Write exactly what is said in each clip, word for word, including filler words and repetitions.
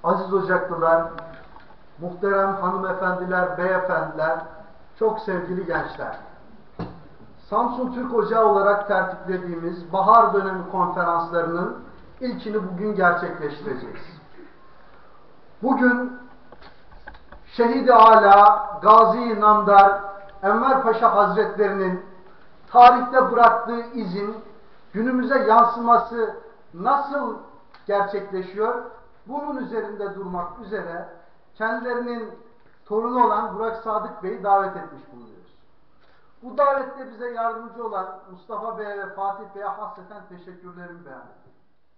aziz ocaklılar, muhterem hanımefendiler, beyefendiler, çok sevgili gençler. Samsun Türk Ocağı olarak tertiplediğimiz bahar dönemi konferanslarının ilkini bugün gerçekleştireceğiz. Bugün Şehid-i Ala, Gazi-i Namdar, Enver Paşa Hazretlerinin tarihte bıraktığı izin günümüze yansıması nasıl gerçekleşiyor? Bunun üzerinde durmak üzere kendilerinin torunu olan Burak Sadık Bey'i davet etmiş bulunuyoruz. Bu davette bize yardımcı olan Mustafa Bey'e ve Fatih Bey'e hasreten teşekkürlerimi beyan ediyorum.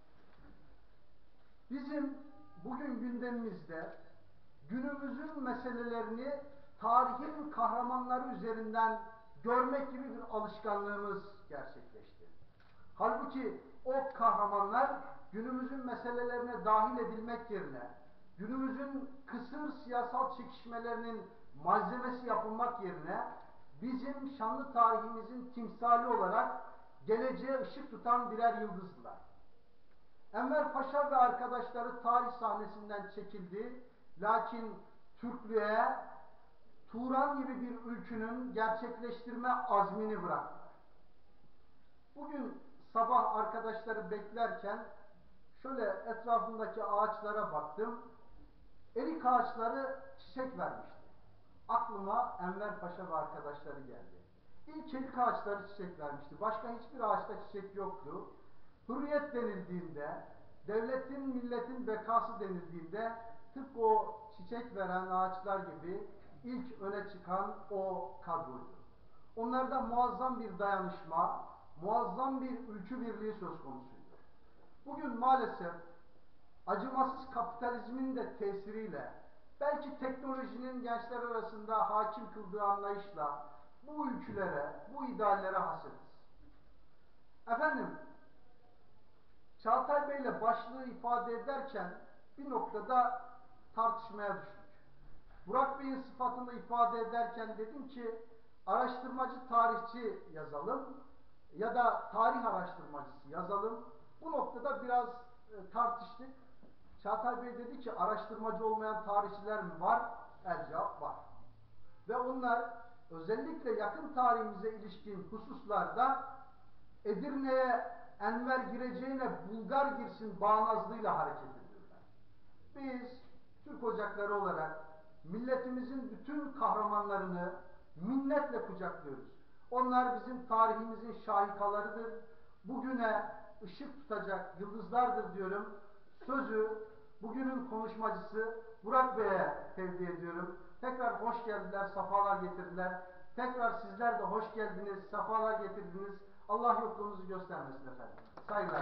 Bizim bugün gündemimizde günümüzün meselelerini tarihin kahramanları üzerinden görmek gibi bir alışkanlığımız gerçekleşti. Halbuki o kahramanlar günümüzün meselelerine dahil edilmek yerine, günümüzün kısır siyasal çekişmelerinin malzemesi yapılmak yerine, bizim şanlı tarihimizin timsali olarak geleceğe ışık tutan birer yıldızdılar. Enver Paşa ve arkadaşları tarih sahnesinden çekildi, lakin Türklüğe, Turan gibi bir ülkünün gerçekleştirme azmini bıraktılar. Bugün sabah arkadaşları beklerken şöyle etrafındaki ağaçlara baktım. Erik ağaçları çiçek vermişti. Aklıma Enver Paşa ve arkadaşları geldi. İlk erik ağaçları çiçek vermişti. Başka hiçbir ağaçta çiçek yoktu. Hürriyet denildiğinde, devletin, milletin bekası denildiğinde tıpkı o çiçek veren ağaçlar gibi ilk öne çıkan o kadroydu. Onlarda muazzam bir dayanışma, muazzam bir ülkü birliği söz konusuydu. Bugün maalesef acımasız kapitalizmin de tesiriyle, belki teknolojinin gençler arasında hakim kıldığı anlayışla bu ülkülere, bu ideallere hasretiz. Efendim, Çağatay Bey'le başlığı ifade ederken bir noktada tartışmaya düştük. Burak Bey'in sıfatını ifade ederken dedim ki araştırmacı tarihçi yazalım ya da tarih araştırmacısı yazalım. Bu noktada biraz e, tartıştık. Çağatay Bey dedi ki araştırmacı olmayan tarihçiler mi var? El cevap var. Ve onlar özellikle yakın tarihimize ilişkin hususlarda Edirne'ye Enver gireceğine Bulgar girsin bağnazlığıyla hareket ediyorlar. Biz Türk Ocakları olarak milletimizin bütün kahramanlarını minnetle kucaklıyoruz. Onlar bizim tarihimizin şahikalarıdır. Bugüne ışık tutacak yıldızlardır diyorum. Sözü bugünün konuşmacısı Burak Bey'e tevdi ediyorum. Tekrar hoş geldiler, sefalar getirdiler. Tekrar sizler de hoş geldiniz, sefalar getirdiniz. Allah yokluğunuzu göstermesin efendim. Saygılar.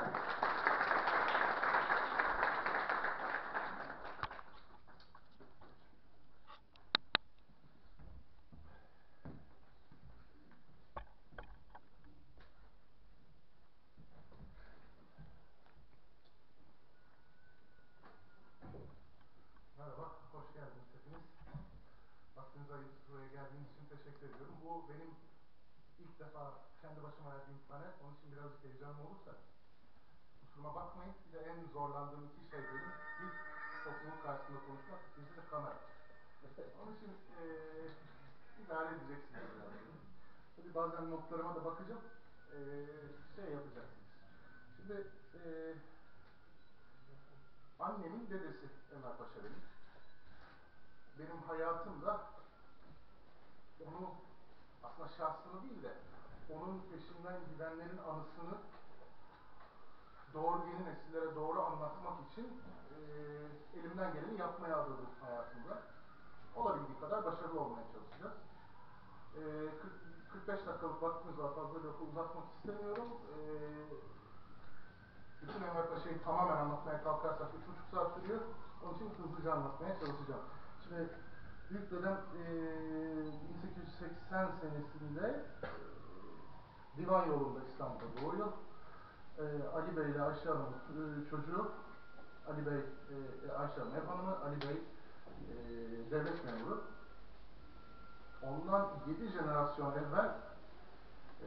Merhaba, hoş geldiniz hepiniz. Vaktinizi ayırıp buraya geldiğiniz için teşekkür ediyorum. Bu benim ilk defa kendi başıma verdiğim panel. Onun için birazcık heyecanlı olursa kusuruma bakmayın. Bir de en zorlandığım iki şey benim. İlk topluluk karşısında konuşmak, ikinci de kamera. Onun için ee, idare edeceksiniz. Yani. Tabii bazen notlarıma da bakacağım. Ee, şey yapacaksınız. Şimdi ee, annemin dedesi Enver Paşa benim. Benim hayatımda onu aslında şahsını değil de onun peşinden gidenlerin anısını doğru yeni nesillere doğru anlatmak için e, elimden geleni yapmaya adadım hayatımda. Olabildiği kadar başarılı olmaya çalışacağız. E, kırk, kırk beş dakikalık vaktimiz var. Fazla lafı uzatmak istemiyorum. E, bütün Enver Paşa'yı tamamen anlatmaya kalkarsak üç buçuk saat sürüyor. Onun için hızlıca anlatmaya çalışacağım. Şimdi büyük dedem e, bin sekiz yüz seksen senesinde e, Divan yolunda İstanbul'da doğuyor. E, Ali Bey ile Ayşe Hanım'ın e, çocuğu. Ali Bey, e, Ayşe Hanım ev hanımı, Ali Bey e, devlet memuru. Ondan yedi jenerasyon evvel e,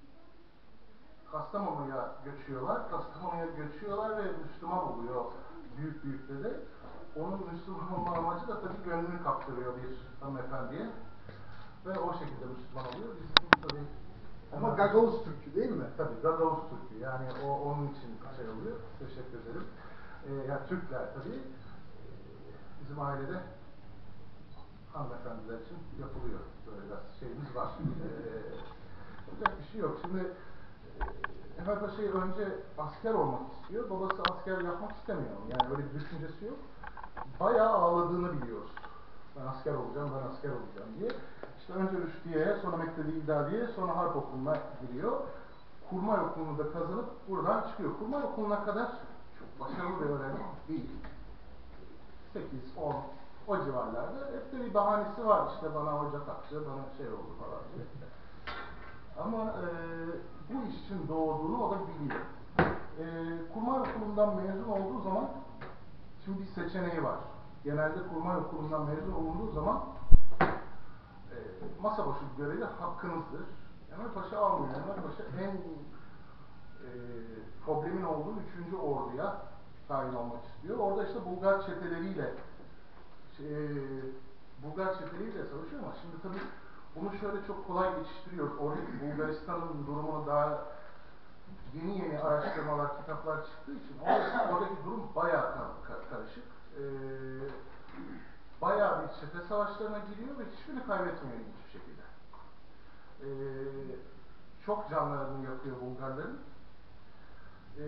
Kastamonu'ya göçüyorlar. Kastamonu'ya göçüyorlar ve Müslüman oluyor büyük büyük dede. Onun Müslüman olma amacı da tabii gönlünü kaptırıyor bir hanımefendiye. Ve o şekilde Müslüman oluyor. Bizim tabii ama Gagavuz Türk'ü değil mi? Tabii Gagavuz Türk'ü. Yani o onun için şey oluyor. Teşekkür ederim. Ee, yani Türkler tabii. Ee, bizim ailede hanımefendiler için yapılıyor. Böyle biraz şeyimiz var. Ee, yapacak bir şey yok. Şimdi e, Enver Paşa'yı önce asker olmak istiyor. Babası asker yapmak istemiyor. Yani öyle bir düşüncesi yok. Bayağı ağladığını biliyoruz. Ben asker olacağım, ben asker olacağım diye. İşte önce Rüştiye'ye, sonra Mektebi İdadiye'ye, sonra Harp Okulu'na giriyor. Kurmay Okulu'nu da kazanıp buradan çıkıyor. Kurmay Okulu'na kadar çok başarılı bir öğrenci değil. sekiz on o civarlarda. Hep de bir bahanesi var. İşte bana hoca taktı, bana şey oldu falan diye. Ama e, bu iş için doğduğunu o da biliyor. E, Kurmay Okulu'ndan mezun olduğu zaman şimdi bir seçeneği var. Genelde Kurmay Okulu'ndan mezun olunduğu zaman e, masa başı görevi hakkınızdır. Enver Paşa almıyor. Enver Paşa en e, problemin olduğu üçüncü orduya tayin olmak istiyor. Orada işte Bulgar çeteleriyle şey, Bulgar çeteleriyle savaşıyor ama şimdi tabii bunu şöyle çok kolay geçiştiriyoruz. Oradaki Bulgaristan'ın durumunu daha yeni yeni araştırmalar, kitaplar çıktığı için oradaki, oradaki durum bayağı karışık. Ee, bayağı bir çete savaşlarına giriyor ve hiçbirini kaybetmiyor hiçbir şekilde. Ee, çok canlarını yakıyor Bulgarların. Ee,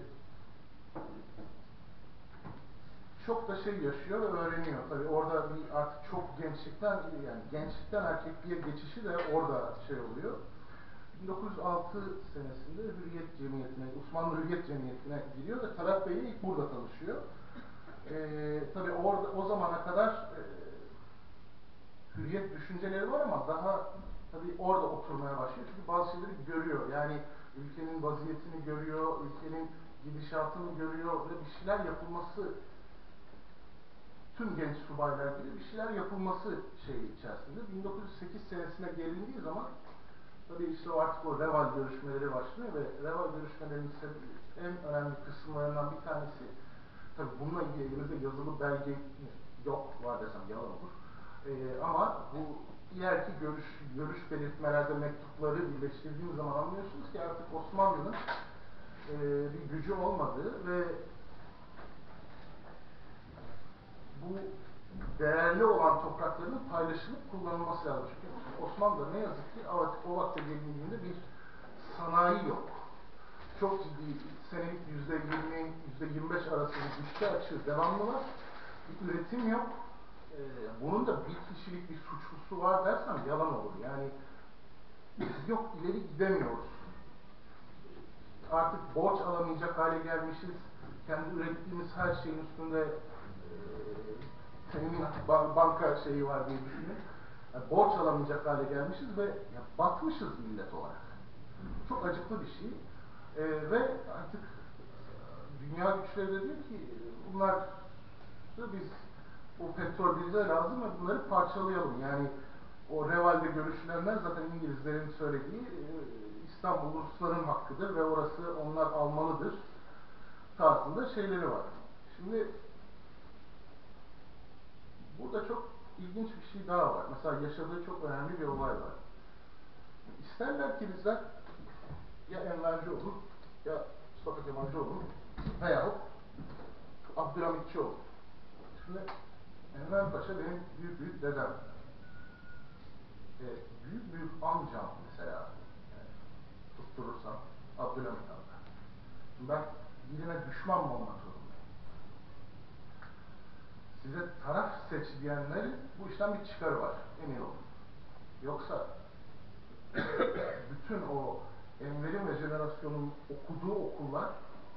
çok da şey yaşıyor ve öğreniyor. Tabii orada bir artık çok gençlikten yani gençlikten erkekliğe geçişi de orada şey oluyor. bin dokuz yüz altı senesinde Hürriyet Cemiyeti'ne, Osmanlı Hürriyet Cemiyeti'ne giriyor ve Talat Bey'le ilk burada tanışıyor. Ee, tabii orada o zamana kadar e, hürriyet düşünceleri var ama daha tabii orada oturmaya başlıyor. Çünkü bazı şeyleri görüyor. Yani ülkenin vaziyetini görüyor, ülkenin gidişatını görüyor ve bir şeyler yapılması tüm genç subaylar gibi bir şeyler yapılması şeyi içerisinde. bin dokuz yüz sekiz senesine gelindiği zaman tabii işte o artık o Reval görüşmeleri başlıyor ve Reval görüşmelerinin en önemli kısımlarından bir tanesi tabii bununla ilgili elimizde yazılı belge yok, var desem yalan olur. Ee, ama bu ileriki görüş, görüş belirtmelerde mektupları birleştirdiğimiz zaman anlıyorsunuz ki artık Osmanlı'nın e, bir gücü olmadığı ve bu değerli olan topraklarının paylaşılıp kullanılması lazım. Çünkü Osmanlı'da ne yazık ki artık o vakte gelindiğinde bir sanayi yok. Çok ciddi senelik yüzde yirmi, yüzde yirmi beş arası bir bütçe açığı devamlı var. Bir üretim yok. Ee, bunun da bir kişilik bir suçlusu var dersem yalan olur. Yani yok, ileri gidemiyoruz. Artık borç alamayacak hale gelmişiz. Kendi ürettiğimiz her şeyin üstünde e, temin banka şeyi var diye düşünün. Yani borç alamayacak hale gelmişiz ve ya, batmışız millet olarak. Çok acıklı bir şey. Ee, ve artık dünya güçleri de diyor ki bunlar biz bu petrol bize lazım ve bunları parçalayalım. Yani o Reval'de görüşülenler zaten İngilizlerin söylediği e, İstanbul Rusların hakkıdır ve orası onlar almalıdır tarzında şeyleri var. Şimdi burada çok ilginç bir şey daha var. Mesela yaşadığı çok önemli bir olay var. İsterler ki bizler ya Envercioğlu ya Mustafa Kemalcioğlu veyahut Abdülhamitçioğlu. Şimdi Enver Paşa benim büyük büyük dedem. E, büyük büyük amcam mesela yani, tutturursam Abdülhamit amca. Şimdi ben birine düşman mı olmak zorundayım? Size taraf seç diyenlerin bu işten bir çıkarı var. Emin olun. Yoksa bütün o Enver'in ve jenerasyonun okuduğu okullar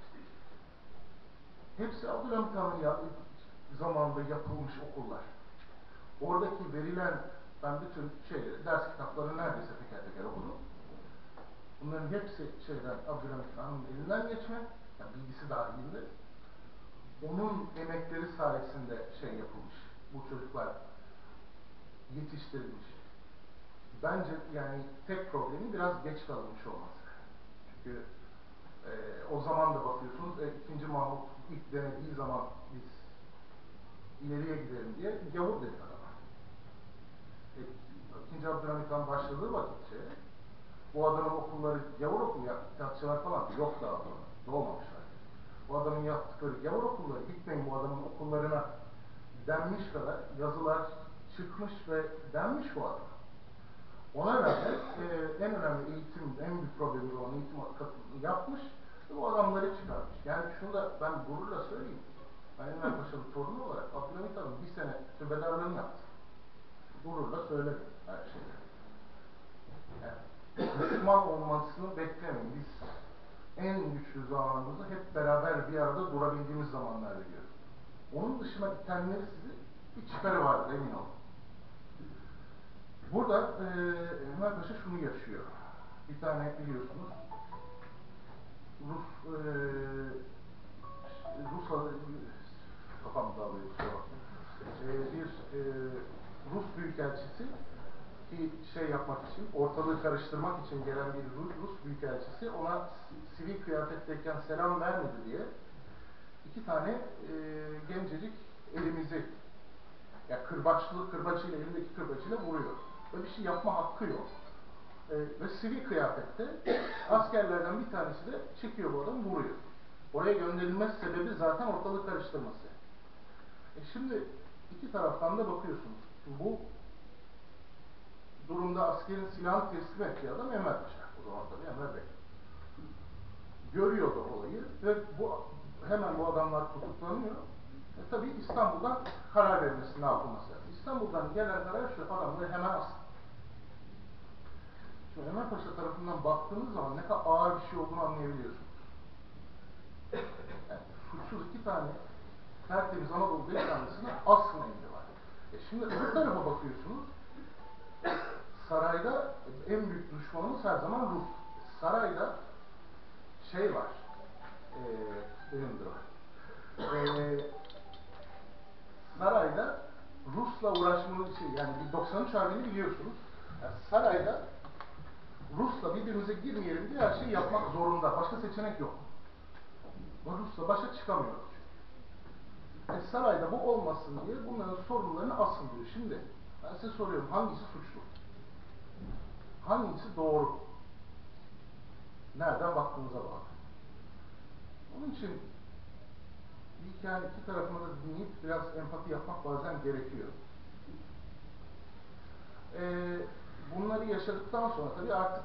hepsi Abdülhamit Han'ın zamanında yapılmış okullar. Oradaki verilen, ben bütün şeyleri, ders kitaplarını neredeyse teker teker okudum. Bunların hepsi şeyden, Abdülhamit Han'ın elinden geçme, yani bilgisi dahilinde. Onun emekleri sayesinde şey yapılmış, bu çocuklar yetiştirilmiş. Bence yani tek problemi biraz geç kalınmış olması. Çünkü e, o zaman da bakıyorsunuz, e, ikinci Mahmut ilk denediği zaman biz ileriye gidelim diye gavur dedi adama. E, İkinci Abdülhamit Han başladığı vakitçe bu adamın okulları gavur okulu yaptı, iktisatçılar falan yok daha sonra, doğmamışlar. Bu adamın yaptıkları gavur okulları, gitmeyin bu adamın okullarına denmiş kadar yazılar çıkmış ve denmiş bu adam. Ona rağmen e, en önemli eğitim, en büyük problemi olan eğitim katılımını yapmış ve bu adamları çıkarmış. Yani şunu da ben gururla söyleyeyim. Ben Enver Paşa'nın torunu olarak Abdülhamit Han'ın bir sene tübedarlığını yaptım. Gururla söylerim her şeyi. Yani, Müslüman olmasını beklemeyin. Biz en güçlü zamanımızı hep beraber bir arada durabildiğimiz zamanlar biliyoruz. Onun dışına itenleri sizi bir çıkarı vardır emin olun. Burada e, Enver Paşa şunu yaşıyor. Bir tane biliyorsunuz Rus e, Rus kafam dağılıyor kusura bakmayın. E, bir e, Rus büyükelçisi ki şey yapmak için, ortalığı karıştırmak için gelen bir Rus büyükelçisi ona sivil kıyafetteyken selam vermedi diye iki tane e, gencecik elimizi yani kırbaçlı, kırbaçıyla, elindeki kırbaçıyla vuruyor. Böyle bir şey yapma hakkı yok. E, ve sivil kıyafette askerlerden bir tanesi de çekiyor bu adamı, vuruyor. Oraya gönderilmesi sebebi zaten ortalığı karıştırması. E şimdi iki taraftan da bakıyorsunuz. Bu durumda askerin silahını teslim ettiği adam Enver Paşa. O zaman tabii Enver Bey. Görüyor da olayı ve bu hemen bu adamlar tutuklanıyor. E tabii İstanbul'dan karar verilmesi ne yapılması lazım. İstanbul'dan gelen karar şu, adamları hemen asın. Şimdi Enver Paşa tarafından baktığınız zaman ne kadar ağır bir şey olduğunu anlayabiliyorsunuz. Yani suçsuz iki tane tertemiz Anadolu delikanlısına asın emri var. E şimdi öbür tarafa bakıyorsunuz. Sarayda en büyük düşmanımız her zaman Rus. Sarayda şey var. E, benimdir o. E, sarayda Rus'la uğraşmanın için yani doksan üç Harbi'ni biliyorsunuz. Yani sarayda Rus'la birbirimize girmeyelim diye her şeyi yapmak zorunda. Başka seçenek yok. Ama Rus'la başa çıkamıyoruz çünkü. E, sarayda bu olmasın diye bunların sorunlarını asın diyor. Şimdi ben size soruyorum hangisi suçlu? Hangisi doğru? Nereden baktığınıza bağlı. Onun için bir hikaye iki tarafına da dinleyip biraz empati yapmak bazen gerekiyor. Ee, bunları yaşadıktan sonra tabii artık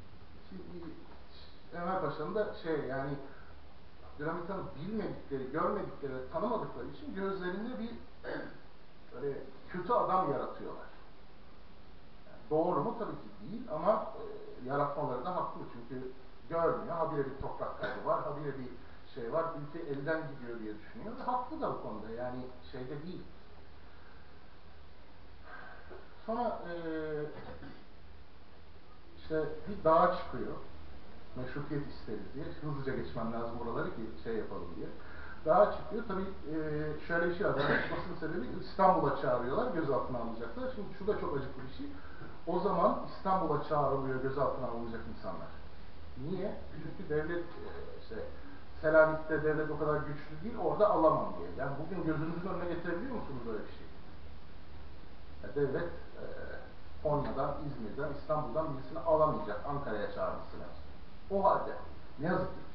Enver Paşa'nın da şey yani Abdülhamit Han'ı bilmedikleri, görmedikleri, tanımadıkları için gözlerinde bir böyle kötü adam yaratıyorlar. Yani doğru mu? Tabii ki değil ama e, yaratmaları da haklı çünkü görmüyor. Habire bir toprak kaybı var, habire bir şey var, ülke elden gidiyor diye düşünüyor. Ve haklı da bu konuda yani şeyde değil. Sonra e, işte bir dağa çıkıyor. Meşrutiyet isteriz diye. Hızlıca geçmem lazım buraları ki şey yapalım diye. Dağa çıkıyor. Tabii e, şöyle bir şey var. Dağa çıkmasının sebebi İstanbul'a çağırıyorlar. Gözaltına alınacaklar. Şimdi şu da çok acıklı bir şey. O zaman İstanbul'a çağrılıyor gözaltına alınacak insanlar. Niye? Çünkü devlet e, işte Selanik'te devlet o kadar güçlü değil, orada alamam diye. Yani bugün gözünüzün önüne getirebiliyor musunuz böyle bir şey? Yani devlet e, Konya'dan, İzmir'den, İstanbul'dan birisini alamayacak, Ankara'ya çağırması lazım. O halde, ne yazık ki,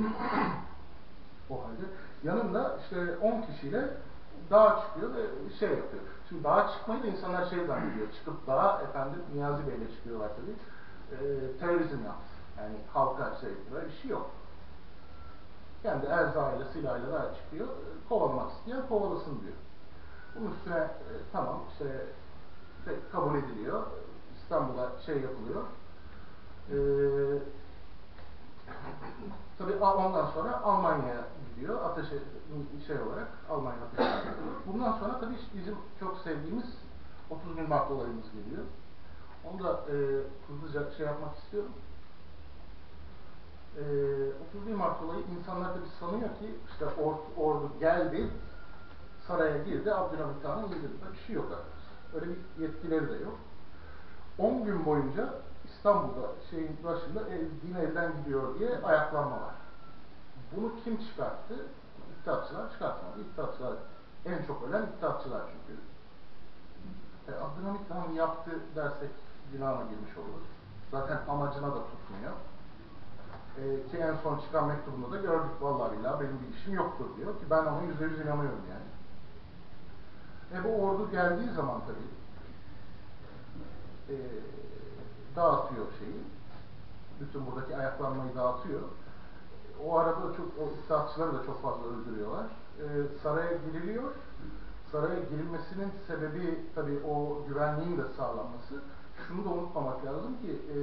o halde yanında işte on kişiyle dağa çıkıyor ve şey yapıyor. Şimdi dağa çıkmayı da insanlar şey zannediyor, çıkıp dağa efendim Niyazi Bey'le çıkıyorlar tabii, e, terörizm yaptı. Yani halka şey, böyle bir şey yok. Kendi erzağıyla, silahıyla dağa çıkıyor, kovalamak isteyen kovalasın diyor. Bunun üstüne e, tamam işte kabul ediliyor. İstanbul'a şey yapılıyor. Ee, tabii ondan sonra Almanya'ya gidiyor. Ateşe şey olarak Almanya ateşe. Bundan sonra tabii bizim çok sevdiğimiz otuz bin Mart olayımız geliyor. Onu da e, hızlıca şey yapmak istiyorum. E, otuz bin Mart olayı insanlar tabii sanıyor ki işte or, ordu geldi, saraya girdi, Abdülhamit Han'ı indirdi. Bir şey yok arkadaşlar. Öyle bir yetkileri de yok. on gün boyunca İstanbul'da şeyin başında el, din elden gidiyor diye ayaklanma var. Bunu kim çıkarttı? İttihatçılar çıkartmadı. İttihatçılar en çok ölen İttihatçılar çünkü. E, Abdülhamit Han yaptı dersek günaha girmiş oluruz. Zaten amacına da tutmuyor. E, ki en son çıkan mektubunda da gördük, vallahi billahi benim bir işim yoktur diyor ki ben ona yüzde yüz inanıyorum yani. E bu ordu geldiği zaman tabii e, dağıtıyor şeyi. Bütün buradaki ayaklanmayı dağıtıyor. O arada çok, o İttihatçıları da çok fazla öldürüyorlar. E, saraya giriliyor. Saraya girilmesinin sebebi tabii o güvenliğin de sağlanması. Şunu da unutmamak lazım ki e,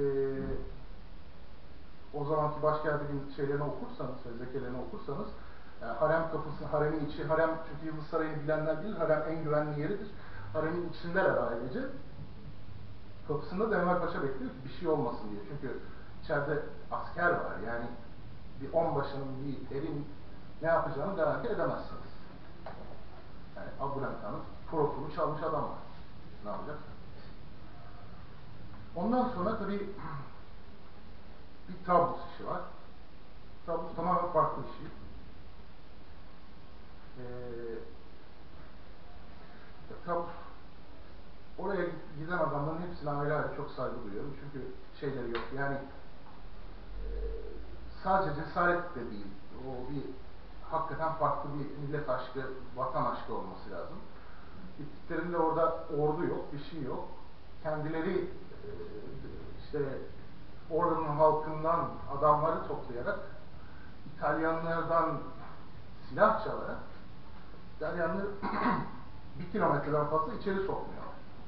o zamanki başkentinin şeylerini okursanız, fezlekelerini okursanız yani harem kapısı, haremin içi, harem çünkü Yıldız Sarayı'nı bilenler bilir, harem en güvenli yeridir. Haremin içindeler ailece. Kapısında da Enver Paşa bekliyor ki bir şey olmasın diye. Çünkü içeride asker var yani bir onbaşının, bir erin ne yapacağını garanti edemezsiniz. Yani Abdülhamit Han'ın profilini çalmış adam var. Ne yapacak? Ondan sonra tabii bir Trablus işi var. Trablus tamamen farklı bir şey. Ee, Trablus oraya giden adamların hepsine ayrı ayrı çok saygı duyuyorum. Çünkü şeyleri yok. Yani e, sadece cesaret de değil. O bir hakikaten farklı bir millet aşkı, vatan aşkı olması lazım. Gittiklerinde orada ordu yok, bir şey yok. Kendileri e, işte oranın halkından adamları toplayarak İtalyanlardan silah çalarak İtalyanları bir kilometreden fazla içeri sokmuyor.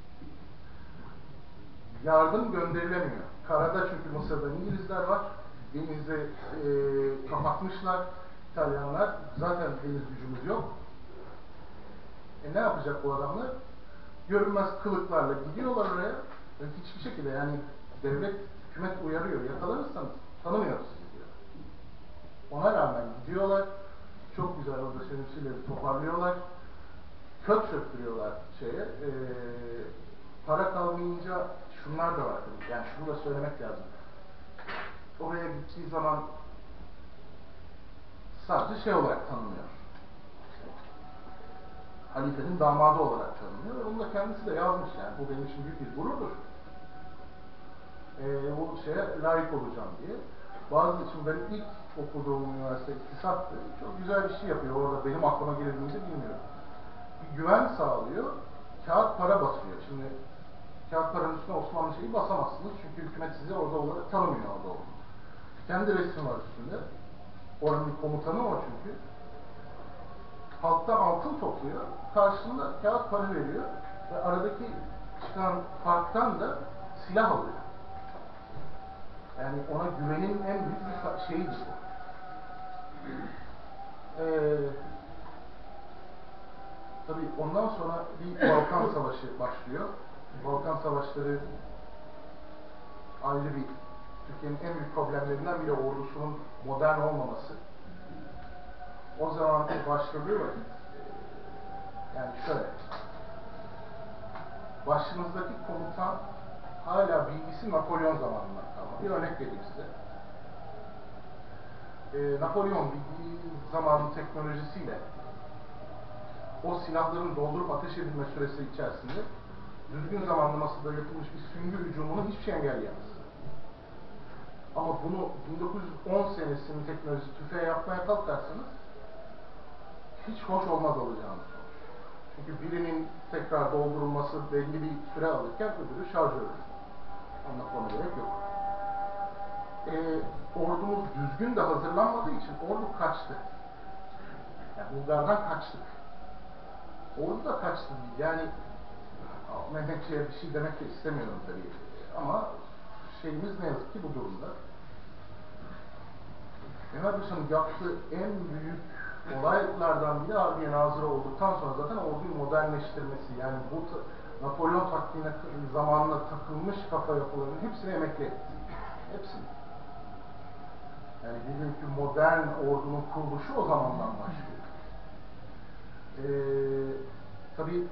Yardım gönderilemiyor. Karada çünkü Mısır'da İngilizler var. Denizi e, kapatmışlar İtalyanlar. Zaten deniz gücümüz yok. E ne yapacak bu adamlar? Görünmez kılıklarla gidiyorlar oraya. E, hiçbir şekilde yani devlet, hükümet uyarıyor. Yakalanırsanız tanımıyoruz sizi diyor. Ona rağmen gidiyorlar. Çok güzel orada sönümsüleri toparlıyorlar. Kök söktürüyorlar şeye. E, para kalmayınca şunlar da var tabii. Yani şunu da söylemek lazım. Oraya gittiği zaman sadece şey olarak tanınıyor. Halifenin damadı olarak tanınıyor. Ve onu da kendisi de yazmış yani. Bu benim için büyük bir gururdur. Ee, bu şeye layık olacağım diye. Bazı için benim ilk okuduğum üniversite iktisattı. Çok güzel bir şey yapıyor orada. Benim aklıma girebildiğini bilmiyorum. Bir güven sağlıyor. Kağıt para basıyor. Şimdi kağıt paranın üstüne Osmanlı şeyi basamazsınız. Çünkü hükümet sizi orada olarak tanımıyor orada olduğunu. Kendi resmi var üstünde. Oranın bir komutanı o çünkü. Halktan altın topluyor. Karşılığında kağıt para veriyor. Ve aradaki çıkan farktan da silah alıyor. Yani ona güvenin en büyük bir şeyidir bu. Ee, tabii ondan sonra bir Balkan Savaşı başlıyor. Balkan Savaşları ayrı bir, Türkiye'nin en büyük problemlerinden biri ordusunun modern olmaması. O zaman başladığı vakit yani şöyle, başınızdaki komutan hala bilgisi Napolyon zamanından kalma. Bir örnek vereyim size. Ee, Napolyon bildiği zamanın teknolojisiyle o silahların doldurup ateş edilme süresi içerisinde düzgün zamanlamasında yapılmış bir süngü hücumunu hiçbir şey engelleyemez. Ama bunu bin dokuz yüz on senesinin teknolojisi tüfeğe yapmaya kalkarsanız hiç hoş olmaz alacağınız sonuç. Çünkü birinin tekrar doldurulması belli bir süre alırken öbürü şarj ölür. Anlatmama gerek yok. Ee, ordumuz düzgün de hazırlanmadığı için ordu kaçtı. Yani Bulgar'dan kaçtık. Ordu da kaçtı değil. Yani Mehmetçiğe bir şey demek de istemiyorum tabii. Ama şeyimiz ne yazık ki bu durumda. Enver Paşa'nın yaptığı en büyük olaylardan biri Harbiye Nazırı olduktan sonra zaten orduyu modernleştirmesi. Yani bu Napolyon taktiğine zamanla takılmış kafa yapılarının hepsini emekli etti. Hepsini. Yani bugünkü modern ordunun kuruluşu o zamandan başlıyor. Ee, tabii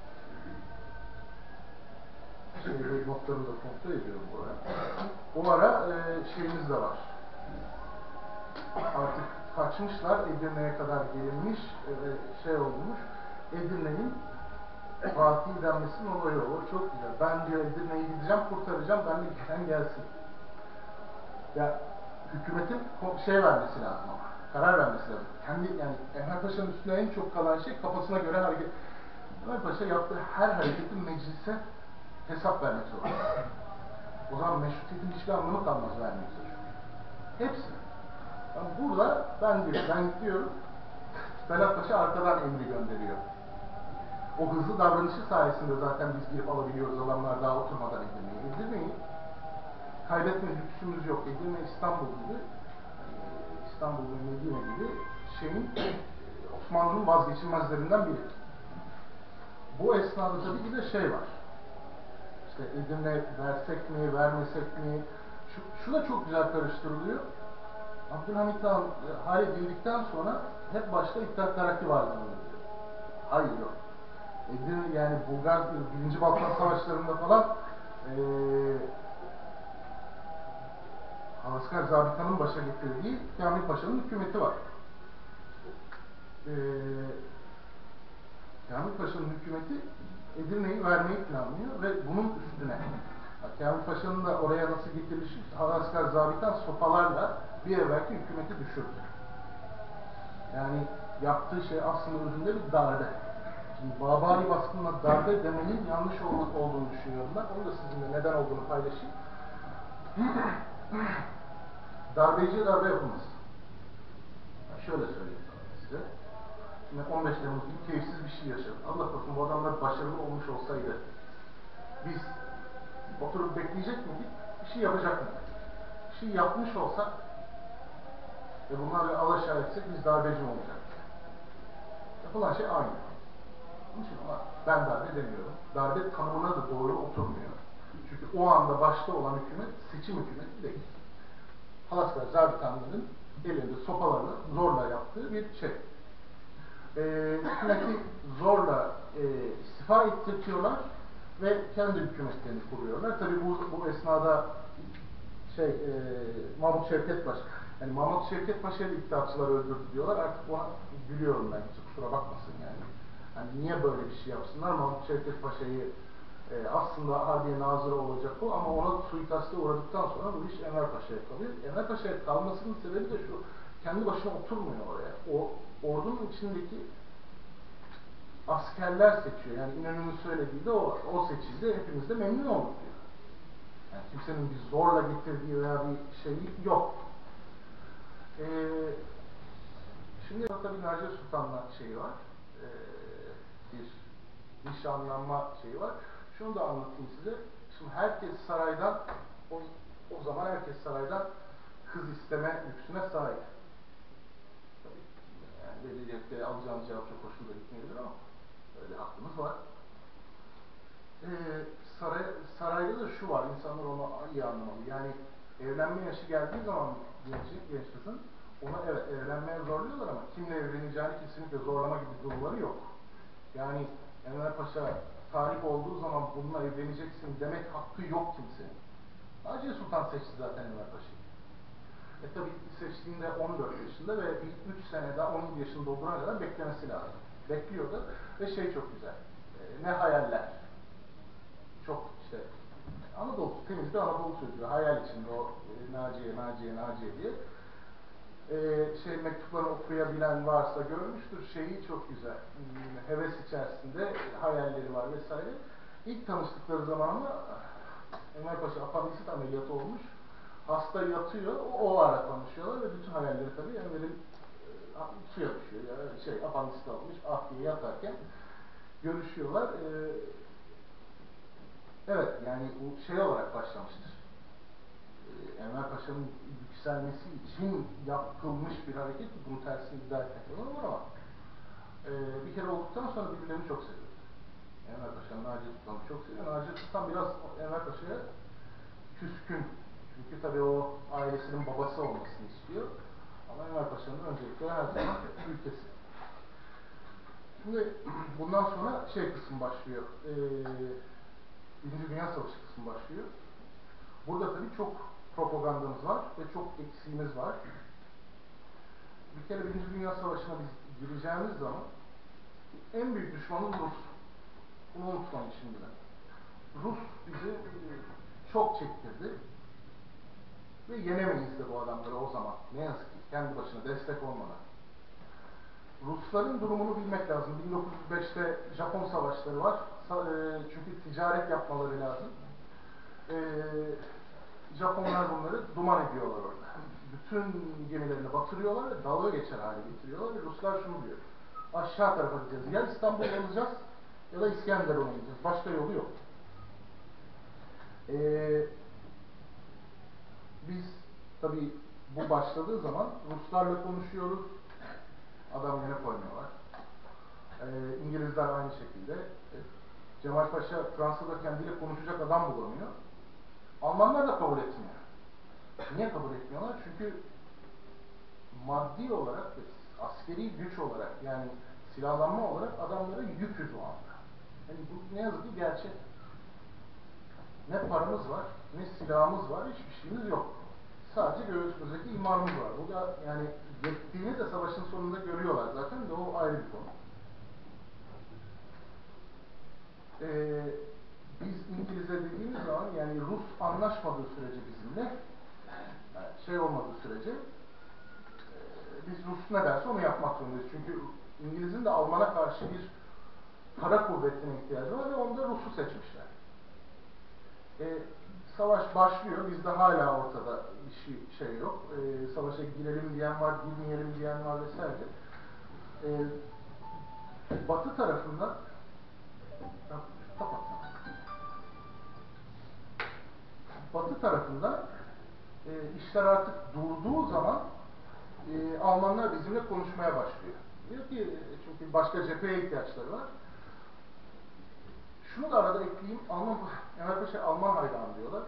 şeyde notlarını da kontrol ediyorum bu ara. O ara e, şeyimiz de var. Artık kaçmışlar, Edirne'ye kadar gelinmiş e, ve şey olmuş. Edirne'nin Fatih denmesinin olayı o. Çok güzel. Ben diyor Edirne'yi gideceğim, kurtaracağım, ben de gelen gelsin. Ya hükümetin şey vermesi lazım ama, karar vermesi lazım. Kendi yani Enver Paşa'nın üstüne en çok kalan şey kafasına göre hareket. Enver Paşa yaptığı her hareketin meclise hesap vermek zorunda. O zaman meşrutiyetin hiçbir anlamı kalmaz vermiyorsa çünkü. Hepsi. Yani burada ben diyor, ben gidiyorum, Berat Paşa arkadan emri gönderiyor. O hızlı davranışı sayesinde zaten biz girip alabiliyoruz adamlar daha oturmadan Edirne'yi. Edirne'yi kaybetme lüksümüz yok. Edirne İstanbul gibi, İstanbul ve Medine gibi şeyin Osmanlı'nın vazgeçilmezlerinden biri. Bu esnada tabii ki de şey var. İşte Edirne versek mi, vermesek mi? Şu, şu da çok güzel karıştırılıyor. Abdülhamit Han hale girdikten sonra hep başta İttihat Terakki varlığını diyor. Hayır yok. Edirne yani Bulgar birinci Balkan Savaşları'nda falan eee Halaskar Zabita'nın başa getirdiği Kamil Paşa'nın hükümeti var. Eee Kamil Paşa'nın hükümeti Edirne'yi vermeyi planlıyor ve bunun üstüne Kamil Paşa'nın da oraya nasıl getirilişi Halaskar Zabitan sopalarla bir evvelki hükümeti düşürdü. Yani yaptığı şey aslında özünde bir darbe. Şimdi Babari baskınına darbe demenin yanlış olduğunu düşünüyorum ben. Onu da sizinle neden olduğunu paylaşayım. Darbeciye darbe yapılmaz. Şöyle söyleyeyim sana size. Şimdi on beş Temmuz gibi keyifsiz bir şey yaşadık. Allah korusun bu adamlar başarılı olmuş olsaydı biz oturup bekleyecek miydik? Bir şey yapacak mıydık? Bir şey yapmış olsak ve bunlarla alaşağı etsek biz darbeci mi olacaktık? Yapılan şey aynı. Onun için ama ben darbe demiyorum. Darbe tanımına da doğru oturmuyor. Çünkü o anda başta olan hükümet seçim hükümeti değil. Halaskar Zabitanların elinde sopalarla zorla yaptığı bir şey. Ee, hükümeti zorla e, istifa ettirtiyorlar ve kendi hükümetlerini kuruyorlar. Tabii bu, bu esnada şey e, Mahmut Şevket Paşa, yani Mahmut Şevket Paşa'yı iddiatçılar öldürdü diyorlar. Artık buna gülüyorum ben, hiç kusura bakmasın yani. Hani niye böyle bir şey yapsınlar? Mahmut Şevket Paşa'yı e, aslında Harbiye Nazırı olacak o ama ona suikaste uğradıktan sonra bu iş Enver Paşa'ya kalıyor. Enver Paşa'ya kalmasının sebebi de şu, kendi başına oturmuyor oraya. O ordunun içindeki askerler seçiyor. Yani İnönü'nün söylediği de o, o seçildi, hepimiz de memnun olduk diyor. Yani kimsenin bir zorla getirdiği veya bir şeyi yok. Ee, şimdi tabii Naciye Sultan'la şeyi var. Ee, bir nişanlanma şeyi var. Şunu da anlatayım size. Şimdi herkes saraydan, o, o zaman herkes saraydan kız isteme lüksüne sahip. Tabii yani verecekte alacağınız cevap çok hoşunuza gitmeyebilir ama öyle hakkımız var. Ee, saray, sarayda da şu var, insanlar onu iyi anlamalı. Yani evlenme yaşı geldiği zaman genç, genç kızın onu evet evlenmeye zorluyorlar ama kimle evleneceğini kesinlikle zorlama gibi durumları yok. Yani Enver Paşa talip olduğu zaman bununla evleneceksin demek hakkı yok kimsenin. Naciye Sultan seçti zaten Enver Paşa'yı. E tabi seçtiğinde on dört yaşında ve bir üç sene daha on yedi yaşında doldurana kadar beklemesi lazım. Bekliyordu ve şey çok güzel. E, ne hayaller. Çok işte Anadolu, temiz bir Anadolu çocuğu. Hayal içinde o e, Naciye, Naciye, Naciye diye. Ee, şey mektupları okuyabilen varsa görmüştür. Şeyi çok güzel. Hmm, heves içerisinde hayalleri var vesaire. İlk tanıştıkları zaman ama Enver Paşa apandisit ameliyatı olmuş. Hasta yatıyor. O, o ara tanışıyorlar ve bütün hayalleri tabii Enver'in e, suya düşüyor. Yani şey apandisit olmuş. Ah diye yatarken görüşüyorlar. Ee, evet yani bu şey olarak başlamıştır. Enver Paşa'nın yükselmesi için yapılmış bir hareket, bunun tersini iddia etmek var ama e, bir kere olduktan sonra birbirlerini çok seviyor. Enver Paşa, Naciye Sultan'ı çok seviyor. Naciye Sultan biraz Enver Paşa'ya küskün. Çünkü tabii o ailesinin babası olmasını istiyor. Ama Enver Paşa'nın öncelikle her zaman ülkesi. Şimdi bundan sonra şey kısım başlıyor. E, Birinci Dünya Savaşı kısmı başlıyor. Burada tabii çok propagandamız var ve çok eksiğimiz var. bir kere Birinci Dünya Savaşı'na biz gireceğimiz zaman en büyük düşmanımız Rus. Bunu unutmayın şimdiden. Rus bizi çok çektirdi ve yenemeyiz de bu adamları o zaman. Ne yazık ki kendi başına destek olmadan. Rusların durumunu bilmek lazım. bin dokuz yüz beşte Japon savaşları var. Çünkü ticaret yapmaları lazım. Japonlar bunları duman ediyorlar orada. Bütün gemilerini batırıyorlar ve dalga geçer hale getiriyorlar ve Ruslar şunu diyor: aşağı tarafa gideceğiz. Ya İstanbul'u alacağız ya da İskenderun'a gideceğiz. Başka yolu yok. Ee, biz tabii bu başladığı zaman Ruslarla konuşuyoruz. Adam yerine koymuyorlar. Ee, İngilizler aynı şekilde. Cemal Paşa Fransa'da kendiyle konuşacak adam bulamıyor. Almanlar da kabul etmiyor. Niye kabul etmiyorlar? Çünkü maddi olarak ve askeri güç olarak, yani silahlanma olarak adamlara yüküz o anda. Yani bu ne yazık ki gerçek. Ne paramız var, ne silahımız var, hiçbir şeyimiz yok. Sadece göğsümüzdeki imanımız var. Bu da yani yettiğini de savaşın sonunda görüyorlar zaten de o ayrı bir konu. Ee, biz İngiliz'e dediğimiz zaman, yani Rus anlaşmadığı sürece bizimle, yani şey olmadığı sürece e, biz Rus ne derse onu yapmak zorundayız. Çünkü İngiliz'in de Alman'a karşı bir para kuvvetine ihtiyacı var ve onda Rus'u seçmişler. E, savaş başlıyor, bizde hala ortada bir şey, şey yok. E, savaşa girelim diyen var, girmeyelim diyen var vesaire. E, batı tarafında kapat. Batı tarafında e, işler artık durduğu zaman e, Almanlar bizimle konuşmaya başlıyor. Diyor ki, çünkü başka cepheye ihtiyaçları var. Şunu da arada ekleyeyim, Alman, Enver Paşa Alman hayranı diyorlar.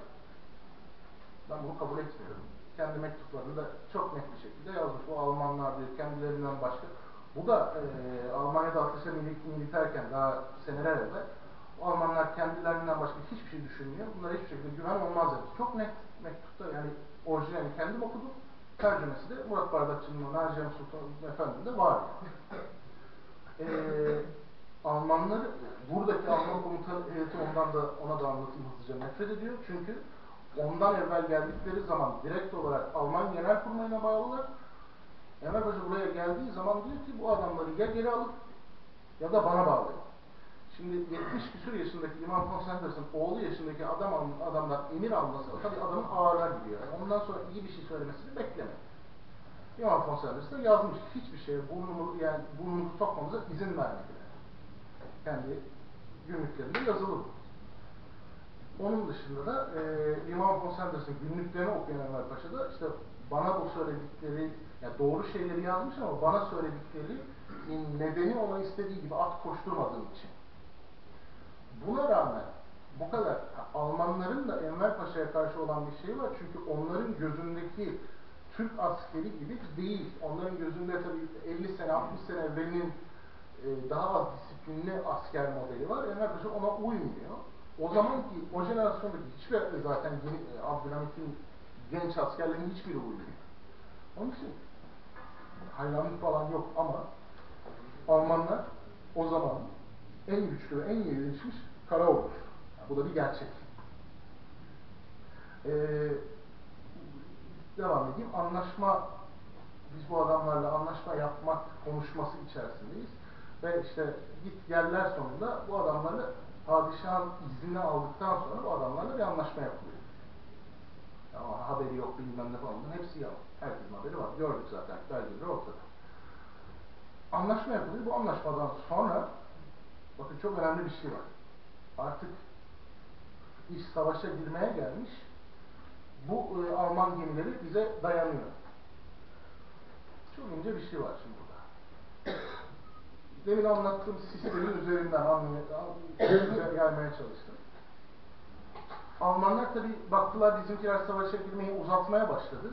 Ben bunu kabul etmiyorum. Kendi mektuplarında çok net bir şekilde yazmış. Bu Almanlar diyor, kendilerinden başka. Bu da e, Almanya'da ateşe militerken daha seneler evvel, o Almanlar kendilerinden başka hiçbir şey düşünmüyor. Bunlara hiçbir şekilde güven olmaz demiş. Çok net mektupta, yani orijinalini kendim okudum. Tercümesi de Murat Bardakçı'nın Naciye Sultan Efendi'de var yani. Ee, Almanları, buradaki Alman komutan heyeti ondan da, ona da anlatayım hızlıca, nefret ediyor. Çünkü ondan evvel geldikleri zaman direkt olarak Alman Genelkurmayı'na bağlılar. Enver Paşa buraya geldiği zaman diyor ki bu adamları ya geri alıp ya da bana bağlayın. Şimdi yetmiş küsur yaşındaki İmam von Sanders'ın oğlu yaşındaki adam adamdan emir alması tabii adamın ağırına gidiyor. Yani ondan sonra iyi bir şey söylemesini beklemeyin. İmam von Sanders da yazmış, hiçbir şeye burnumu, yani burnumuzu sokmamıza izin vermediler. Kendi günlüklerinde yazılı. Onun dışında da e, İmam von Sanders'ın günlüklerini okuyan Enver Paşa da işte bana bu söyledikleri, yani doğru şeyleri yazmış ama bana söyledikleri nedeni ona istediği gibi at koşturmadığım için. Buna rağmen bu kadar Almanların da Enver Paşa'ya karşı olan bir şey var. Çünkü onların gözündeki Türk askeri gibi değil. Onların gözünde tabii elli sene, altmış sene evvelinin e, daha az disiplinli asker modeli var. Enver Paşa ona uymuyor. O zamanki, o jenerasyondaki hiçbir zaten yeni, e, Abdülhamit'in genç askerlerin hiçbiri uymuyor. Onun için hayranlık falan yok ama Almanlar o zaman en güçlü ve en iyi gelişmiş kara ordusu. Yani bu da bir gerçek. Ee, devam edeyim. Anlaşma, biz bu adamlarla anlaşma yapmak konuşması içerisindeyiz. Ve işte git geller sonunda bu adamlarla padişahın iznini aldıktan sonra bu adamlarla bir anlaşma yapılıyor. Ama haberi yok bilmem ne falan. Hepsi yalan. Herkesin haberi var. Gördük zaten. Belgeleri ortada. Anlaşma yapılıyor. Bu anlaşmadan sonra bakın çok önemli bir şey var. Artık iş savaşa girmeye gelmiş. Bu e, Alman gemileri bize dayanıyor. Çok ince bir şey var şimdi burada. Demin anlattığım sistemin üzerinden anlamaya, gelmeye çalıştım. Almanlar tabi baktılar bizimkiler savaşa girmeyi uzatmaya başladı.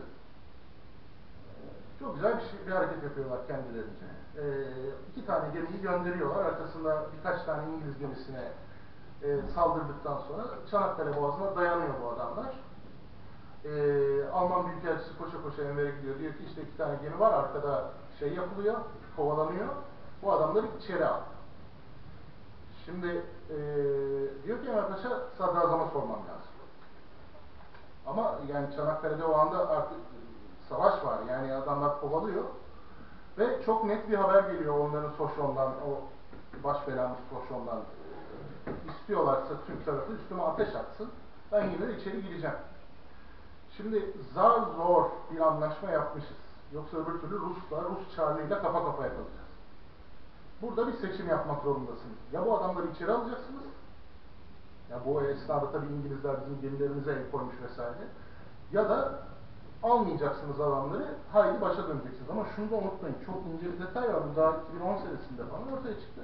Çok güzel bir, şey, bir hareket yapıyorlar kendilerince. Ee, iki tane gemiyi gönderiyorlar. Arkasında birkaç tane İngiliz gemisine e, saldırdıktan sonra Çanakkale Boğazı'na dayanıyor bu adamlar. Ee, Alman Büyükelçisi koşa koşa Enver'e gidiyor. Diyor ki işte iki tane gemi var arkada, şey yapılıyor, kovalanıyor. Bu adamları içeri al. Şimdi ee, diyor ki Enver Paşa, sadrazama sormam lazım. Ama yani Çanakkale'de o anda artık savaş var. Yani adamlar kovalıyor. Ve çok net bir haber geliyor onların Soşon'dan, o baş belamız Soşon'dan. İstiyorlarsa Türk tarafı üstüme ateş atsın. Ben yine de içeri gireceğim. Şimdi zar zor bir anlaşma yapmışız. Yoksa öbür türlü Rus'la, Rus Çarlığı'yla kafa kafaya kalacağız. Burada bir seçim yapmak zorundasınız. Ya bu adamları içeri alacaksınız. Ya bu esnada tabii İngilizler bizim gemilerimize el koymuş vesaire. Ya da almayacaksınız adamları, haydi başa döneceksiniz. Ama şunu da unutmayın, çok ince bir detay var. Bu daha iki bin on senesinde falan ortaya çıktı.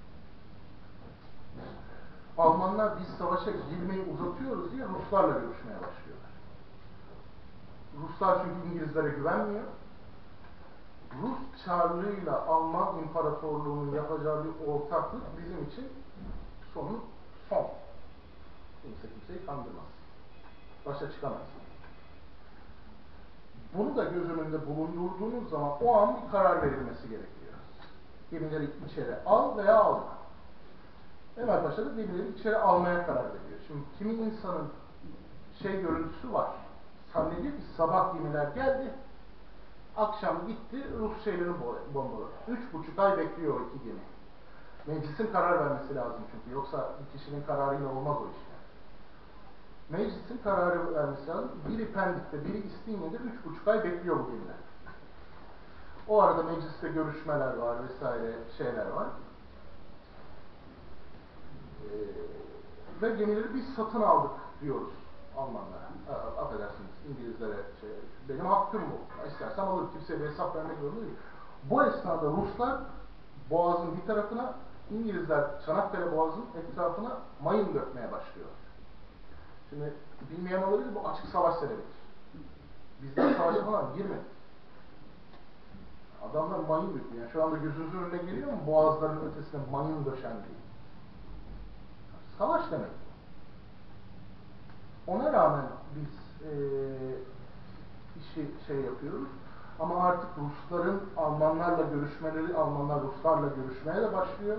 Almanlar biz savaşa girmeyi uzatıyoruz diye Ruslarla görüşmeye başlıyorlar. Ruslar çünkü İngilizlere güvenmiyor. Rus Çarlığı'yla Alman İmparatorluğu'nun yapacağı bir ortaklık bizim için sonun son. Kimse kimseyi kandırmaz. Başa çıkamaz. Bunu da göz önünde bulundurduğunuz zaman o an bir karar verilmesi gerekiyor. Gemileri içeri al veya alma. Enver Paşa da gemileri içeri almaya karar veriyor. Şimdi kimi insanın şey görüntüsü var. Zannediyor ki sabah gemiler geldi, akşam gitti, Rus şeyleri bombaladı. Üç buçuk ay bekliyor o iki gemi. Meclisin karar vermesi lazım çünkü. Yoksa bir kişinin kararıyla olmaz o iş. Meclisin kararı vermesi lazım. Biri Pendik'te, biri İstinye'de üç buçuk ay bekliyor bu gemiler. O arada mecliste görüşmeler var vesaire şeyler var. Ee, ve gemileri biz satın aldık diyoruz Almanlara. A, affedersiniz İngilizlere. Şey, benim hakkım bu. İstersem alırım. Kimseye bir hesap vermek zorunda değil. Bu esnada Ruslar Boğaz'ın bir tarafına, İngilizler Çanakkale Boğazı'nın etrafına mayın dökmeye başlıyorlar. Şimdi bilmeyen olabilir, bu açık savaş sebebidir. Bizden savaşa falan girmedik. Adamlar mayın döküyor. Yani şu anda gözünüzün önüne geliyor mu Boğazların ötesine mayın döşendiği? Savaş demek. Ona rağmen biz ee, işi şey yapıyoruz. Ama artık Rusların Almanlarla görüşmeleri, Almanlar Ruslarla görüşmeye de başlıyor.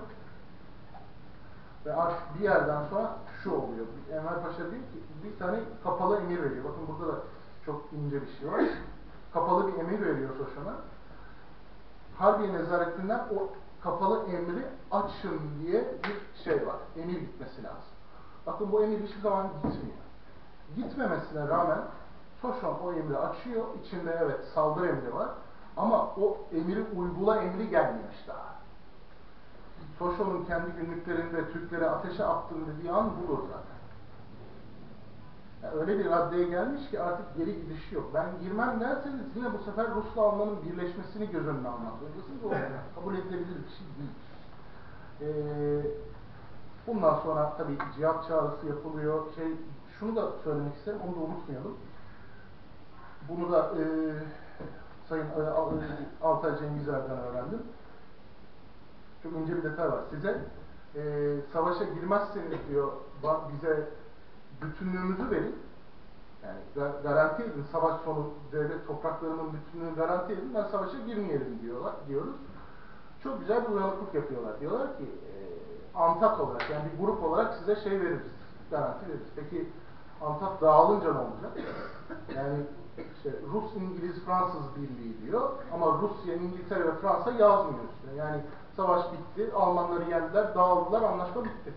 Ve artık bir yerden sonra şu oluyor. Enver Paşa diyor ki bir tane kapalı emir veriyor. Bakın burada da çok ince bir şey var. Kapalı bir emir veriyor Soşon'a. Harbiye Nezaretinden o kapalı emri açın diye bir şey var. Emir gitmesi lazım. Bakın bu emir hiçbir zaman gitmiyor. Gitmemesine rağmen Soşon o emri açıyor. İçinde evet saldırı emri var. Ama o emiri uygula emri gelmemiş daha. Soşon'un kendi günlüklerinde Türklere ateşe attım dediği an budur zaten. Yani öyle bir raddeye gelmiş ki artık geri gidiş yok. Ben girmem derseniz yine bu sefer Rus'la Alman'ın birleşmesini göz önüne almak zorundasınız. O kabul edilebilir bir şey değil. Ee, bundan sonra tabii cihat çağrısı yapılıyor. Şey, şunu da söylemek isterim, onu da unutmayalım. Bunu da e, Sayın e, Altay Cengizer'den öğrendim. Çok ince bir detay var. Size e, savaşa girmezseniz diyor, bize bütünlüğümüzü verin. Yani garanti edin, savaş sonu devlet topraklarının bütünlüğünü garanti edin, ben savaşa girmeyelim diyorlar, diyoruz. Çok güzel bir uyanıklık yapıyorlar. Diyorlar ki e, Antat olarak, yani bir grup olarak size şey veririz, garanti veririz. Peki Antat dağılınca ne olacak? Yani işte Rus, İngiliz, Fransız birliği diyor ama Rusya, İngiltere ve Fransa yazmıyor üstüne. Yani savaş bitti, Almanları yendiler, dağıldılar, anlaşma bitti.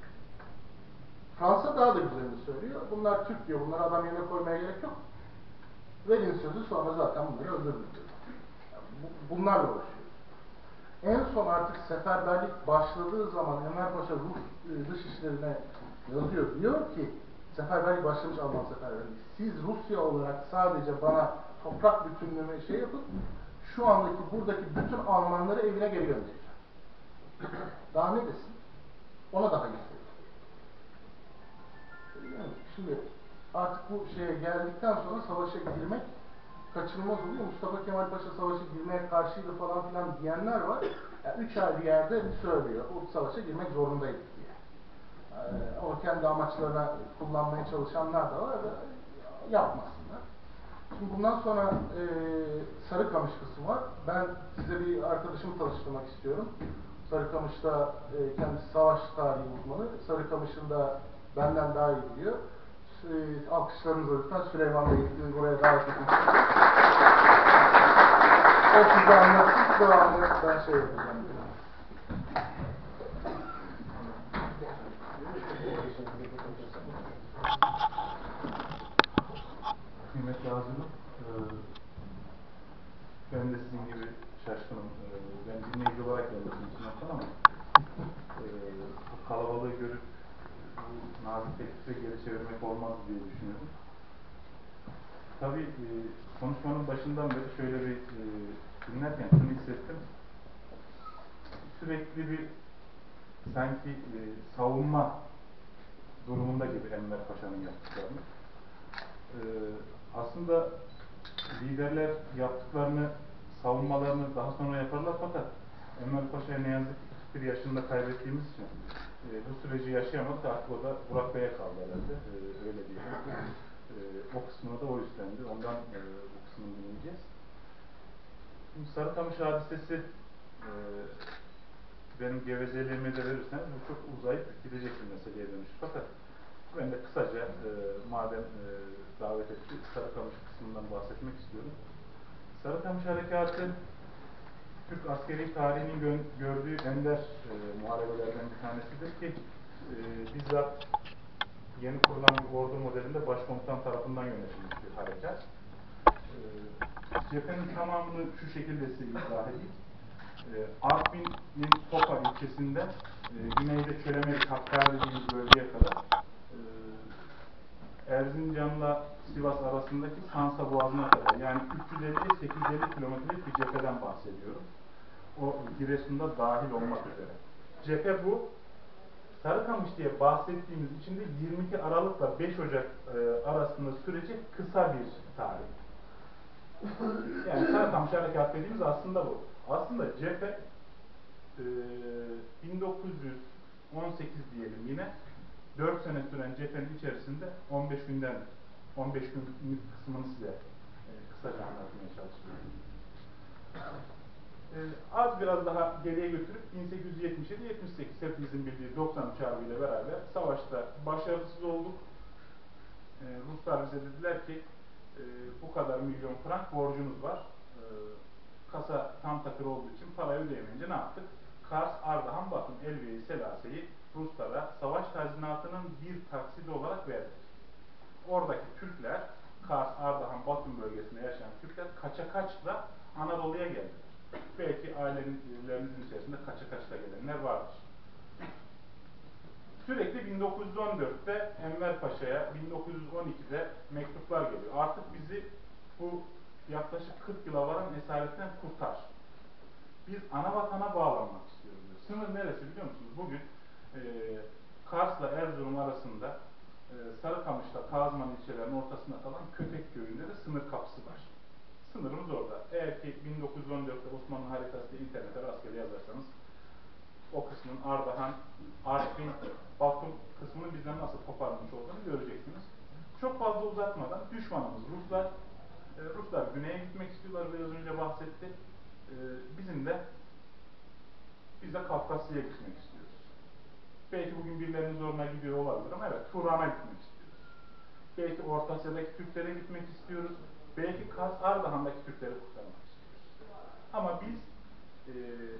Fransa daha da güzelini söylüyor. Bunlar Türk diyor, bunlara adam yerine koymaya gerek yok. Verin sözü, sonra zaten bunları öldürürüz diyor. Yani bu, bunlarla uğraşıyoruz. En son artık seferberlik başladığı zaman Enver Paşa Rus dışişlerine yazıyor. Diyor ki, seferberlik başlamış, Alman seferberliği. Siz Rusya olarak sadece bana toprak bütünlüğüne şey yapın, şu andaki buradaki bütün Almanları evine geri göndereceğim. Daha ne desin? Ona daha gösteriyor. Yani şimdi artık bu şeye geldikten sonra savaşa girmek kaçınılmaz oluyor. Mustafa Kemal Paşa savaşa girmeye karşıydı falan filan diyenler var. Yani üç ay bir yerde söylüyor. O savaşa girmek zorundaydı diye. Ee, o kendi amaçlarına kullanmaya çalışanlar da var. Yapmasınlar. Şimdi bundan sonra e, Sarıkamış kısmı var. Ben size bir arkadaşımı tanıştırmak istiyorum. Sarıkamış'ta e, kendisi savaş tarihi uzmanı. Sarıkamış'ın da benden daha iyi biliyor. E, alkışlarınızla lütfen Süleyman Bey'i buraya davet etmek istiyorum. O size anlatsın, devamını ben şey yapacağım. Kıymetli hazırlık, e, ben de sizin gibi şaşkınım. E, ben dinleyici olarak geldim için ama e, bu kalabalığı görüp bu nazik teklife geri çevirmek olmaz diye düşünüyorum. Tabii e, konuşmanın başından beri şöyle bir e, dinlerken şunu hissettim. Sürekli bir sanki e, savunma durumunda gibi Enver Paşa'nın yaptıklarını. E, aslında liderler yaptıklarını, savunmalarını daha sonra yaparlar fakat Enver Paşa'yı ne yazık ki kırk bir yaşında kaybettiğimiz için e, bu süreci yaşayamadık. Artık o da Burak Bey'e kaldı herhalde. E, öyle diyelim. E, o kısmını da o üstlendi. Ondan e, bu kısmını dinleyeceğiz. Şimdi Sarıkamış hadisesi e, benim gevezeliğimi de verirseniz bu çok uzayıp gidecek bir meseleye dönüşür. Fakat ben de kısaca e, madem e, davet etti, Sarıkamış kısmından bahsetmek istiyorum. Sarıkamış Harekatı Türk askeri tarihinin gö gördüğü ender e, muharebelerden bir tanesidir ki e, bizzat yeni kurulan bir ordu modelinde başkomutan tarafından yönetilmiş bir harekat. E, cephenin tamamını şu şekilde size izah edeyim. E, Artvin'in Topa ilçesinden e, güneyde Çölemelik, Hakkari dediğimiz bölgeye kadar e, Erzincan'la Sivas arasındaki Sansa Boğazı'na kadar yani üç yüz elli sekiz yüz elli kilometrelik bir cepheden bahsediyorum. O Giresun'da dahil olmak üzere. Cephe bu. Sarıkamış diye bahsettiğimiz içinde yirmi iki Aralık'la beş Ocak e, arasında sürecek kısa bir tarih. Yani Sarıkamış Harekatı dediğimiz aslında bu. Aslında cephe e, bin dokuz yüz on sekiz diyelim yine dört sene süren cephenin içerisinde on beş günden on beş günlük kısmını size e, kısaca anlatmaya çalışıyorum. Ee, az biraz daha geriye götürüp bin sekiz yüz yetmiş yedi yetmiş sekiz hepimizin bildiği doksan üç Harbi ile beraber savaşta başarısız olduk. Ee, Ruslar bize dediler ki e, bu kadar milyon frank borcunuz var. E, kasa tam takır olduğu için parayı ödeyemeyince ne yaptık? Kars, Ardahan, Batum, Elbiye, Selase'yi Ruslara savaş tazminatının bir taksidi olarak verdik. Oradaki Türkler, Kars, Ardahan, Batum bölgesinde yaşayan Türkler kaça kaçla Anadolu'ya geldiler. Belki ailelerinizin içerisinde kaça kaçla gelenler vardır. Sürekli bin dokuz yüz on dört'te Enver Paşa'ya, bin dokuz yüz on iki'de mektuplar geliyor. Artık bizi bu yaklaşık kırk yıla varan esaretten kurtar. Biz ana vatana bağlanmak istiyoruz. Sınır neresi biliyor musunuz? Bugün e, Kars'la Erzurum arasında e, Sarıkamış'la Kazman ilçelerinin ortasında kalan Kötek köyünde de sınır kapısı var. Sınırımız orada. Eğer ki bin dokuz yüz on dört'te Osmanlı haritası diye internete rastgele yazarsanız o kısmın Ardahan, Artvin, Batum kısmını bizden nasıl koparmış olduğunu göreceksiniz. Çok fazla uzatmadan düşmanımız Ruslar. E, Ruslar güneye gitmek istiyorlar, biraz önce bahsetti. E, bizim de biz de Kafkasya'ya gitmek istiyoruz. Belki bugün birilerinin zoruna gidiyor olabilir ama evet Turan'a gitmek istiyoruz. Belki Orta Asya'daki Türklere gitmek istiyoruz. Belki Kars Ardahan'daki Türkleri kurtarmak istiyoruz. Ama biz e,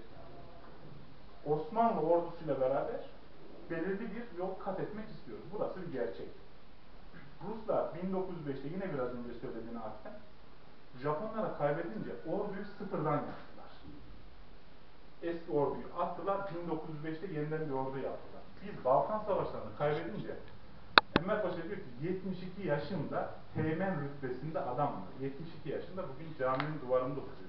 Osmanlı ordusuyla beraber belirli bir yol kat etmek istiyoruz. Burası bir gerçek. Ruslar bin dokuz yüz beş'te yine biraz önce söylediğini akten Japonlara kaybedince orduyu sıfırdan yaptılar. Eski orduyu attılar, bin dokuz yüz beş'te yeniden bir ordu yaptılar. Biz Balkan Savaşları'nı kaybedince Enver Paşa diyor ki yetmiş iki yaşında teğmen rütbesinde adam var. yetmiş iki yaşında bugün caminin duvarında oturuyor.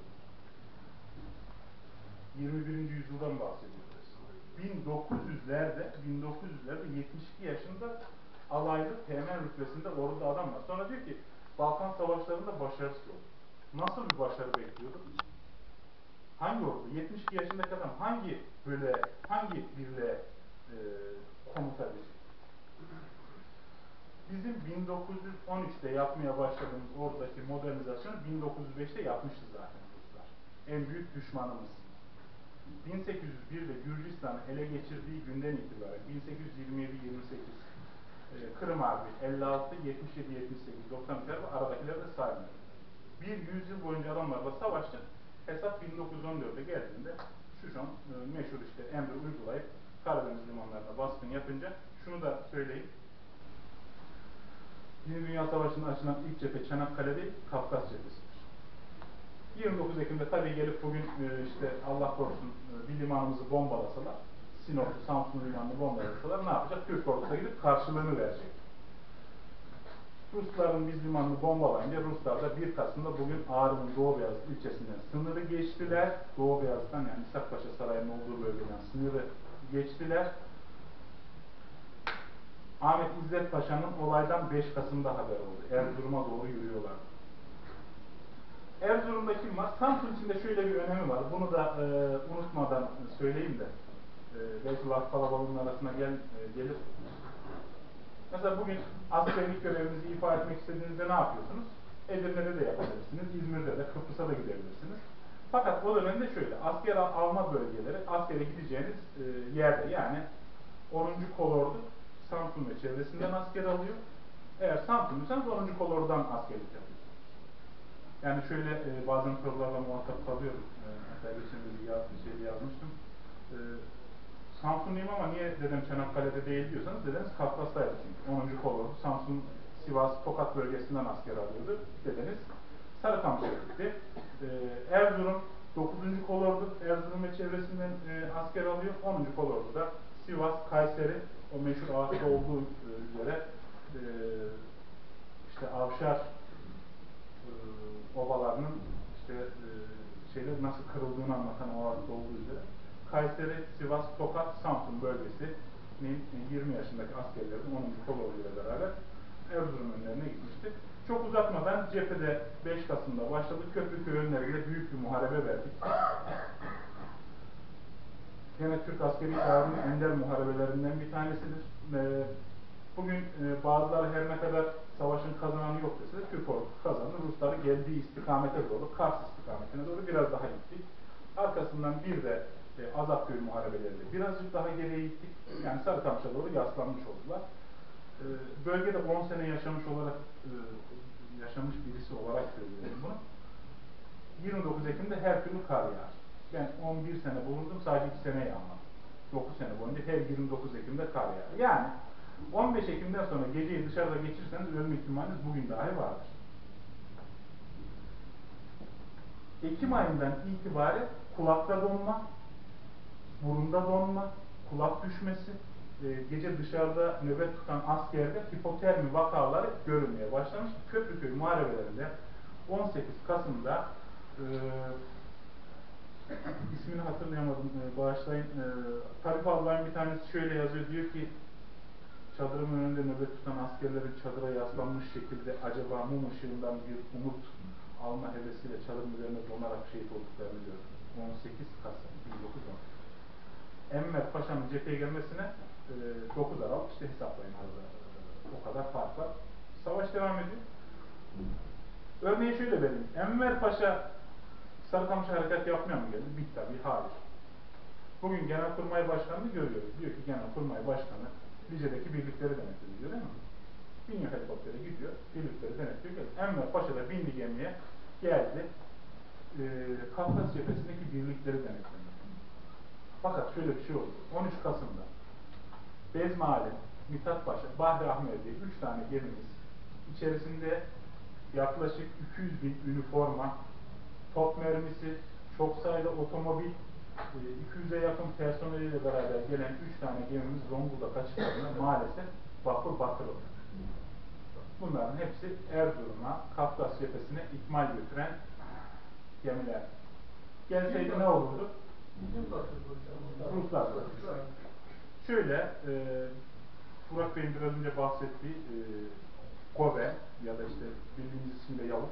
yirmi birinci yüzyıldan bahsediyoruz. bin dokuz yüz'lerde bin dokuz yüz'lerde yetmiş iki yaşında alaylı teğmen rütbesinde orduda adam var. Sonra diyor ki Balkan Savaşları'nda başarısız oldu. Nasıl bir başarı bekliyordu? Hangi ordu? yetmiş iki yaşındaki adam hangi böyle hangi birliğe e, komuta edecek? Bizim bin dokuz yüz on üçte yapmaya başladığımız oradaki modernizasyonu bin dokuz yüz beşte yapmıştı zaten Ruslar. En büyük düşmanımız. bin sekiz yüz birde Gürcistan'ı ele geçirdiği günden itibaren bin sekiz yüz yirmi yedi yirmi sekiz e, Kırım Harbi elli altı yetmiş yedi yetmiş sekiz doksan üç Harbi aradakileri de saymıyor. Bir yüzyıl boyunca adamlarla savaştık. Hesap bin dokuz yüz on dörde geldiğinde Şuşon e, meşhur işte emri uygulayıp Karadeniz limanlarına baskın yapınca şunu da söyleyeyim. Birinci Dünya Savaşı'nda açılan ilk cephe Çanakkale değil, Kafkas cephesidir. yirmi dokuz Ekim'de tabii gelip bugün e, işte Allah korusun e, bir limanımızı bombalasalar, Sinop'u, Samsun limanını bombalasalar ne yapacak? Türk ordusu gidip karşılığını verecek. Rusların biz limanını bombalayınca Ruslar da bir Kasım'da bugün Ağrı'nın Doğu Beyazıt ilçesinden sınırı geçtiler. Doğu Beyazıt'tan yani İshakpaşa Sarayı'nın olduğu bölgeden sınırı geçtiler. Ahmet İzzet Paşa'nın olaydan beş Kasım'da haber oldu. Erzurum'a doğru yürüyorlardı. Erzurum'da kim var? Samsun içinde şöyle bir önemi var. Bunu da e, unutmadan söyleyeyim de e, belki laf kalabalığının arasına gel, e, gelir. Mesela bugün askerlik görevinizi ifa etmek istediğinizde ne yapıyorsunuz? Edirne'de de yapabilirsiniz, İzmir'de de, Kıbrıs'a da gidebilirsiniz. Fakat o dönemde şöyle, asker alma bölgeleri askere gideceğiniz e, yerde yani onuncu Kolordu Samsun ve çevresinden asker alıyor. Eğer Samsun'luysanız onuncu Kolordu'dan askerlik yapıyorsunuz. Yani şöyle e, bazen sorularla muhatap kalıyorum. E, hatta geçen bir yaz, bir şey yazmıştım. E, Samsunluyum ama niye dedem Çanakkale'de değil diyorsanız dedeniz Kafkas'taydı çünkü. onuncu Kolordu Samsun, Sivas, Tokat bölgesinden asker alıyordu. Dedeniz Sarıkamış'a gitti. E, Erzurum dokuzuncu Kolordu Erzurum ve çevresinden e, asker alıyor. onuncu Kolordu da Sivas, Kayseri o meşhur ağaçta olduğu e, üzere e, işte Avşar e, ovalarının işte e, şeyler nasıl kırıldığını anlatan o ağaçta olduğu üzere Kayseri, Sivas, Tokat, Samsun bölgesinin yirmi yaşındaki askerlerin onuncu Kolordu ile beraber Erzurum önlerine gitmişti. Çok uzatmadan cephede beş Kasım'da başladık. Köprüköy önlerinde büyük bir muharebe verdik. Yine Türk askeri tarihinin ender muharebelerinden bir tanesidir. Bugün bazıları her ne kadar savaşın kazananı yok dese de Türk ordusu kazandı. Rusları geldiği istikamete doğru, Kars istikametine doğru biraz daha gittik. Arkasından bir de e, Azapköy muharebeleriyle birazcık daha geriye gittik. Yani Sarıkamış'a doğru yaslanmış oldular. E, bölgede on sene yaşamış olarak e, yaşamış birisi olarak söylüyorum bunu. yirmi dokuz Ekim'de her türlü kar yağar. Ben on bir sene bulundum, sadece iki sene yağmadım. dokuz sene boyunca her yirmi dokuz Ekim'de kar yağar. Yani on beş Ekim'den sonra geceyi dışarıda geçirirseniz ölme ihtimaliniz bugün dahi vardır. Ekim ayından itibaren kulakta donma, burunda donma, kulak düşmesi, e, gece dışarıda nöbet tutan askerde hipotermi vakaları görülmeye başlamış. Köprüköy muharebelerinde on sekiz Kasım'da e, ismini hatırlayamadım, e, bağışlayın. E, Tarif ablayın bir tanesi şöyle yazıyor, diyor ki çadırın önünde nöbet tutan askerlerin çadıra yaslanmış şekilde acaba mum ışığından bir umut alma hevesiyle çadırın üzerine donarak şehit olduklarını gördüm. on sekiz Kasım bin dokuz yüz on. Enver Paşa'nın cepheye gelmesine e, dokuz Aralık işte hesaplayın arada e, o kadar fark var. Savaş devam ediyor. Örneği şöyle vereyim. Enver Paşa Sarıkamış'a harekat yapmaya mı geldi? Bitti tabii, hayır. Bugün Genelkurmay Başkanı'nı görüyoruz. Diyor ki Genelkurmay Başkanı Lice'deki birlikleri denetliyor, diyor değil mi? Biniyor helikoptere gidiyor, birlikleri denetliyor. Enver Paşa da bindi gemiye, geldi. E, Kafkas cephesindeki birlikleri denetliyor. Fakat şöyle bir şey oldu. on üç Kasım'da Bezmi Alem, Mithat Paşa, Bahri Ahmet diye üç tane gemimiz içerisinde yaklaşık iki yüz bin üniforma, top mermisi, çok sayıda otomobil, iki yüze yakın personeliyle beraber gelen üç tane gemimiz Zonguldak açıklarında maalesef vapur batırıldı. Bunların hepsi Erzurum'a, Kafkas cephesine ikmal götüren gemiler. Gelseydi ne olurdu? Ruslar. Şöyle, e, Burak Bey'in biraz önce bahsettiği e, Kobe ya da işte bildiğiniz isimle Yavuz.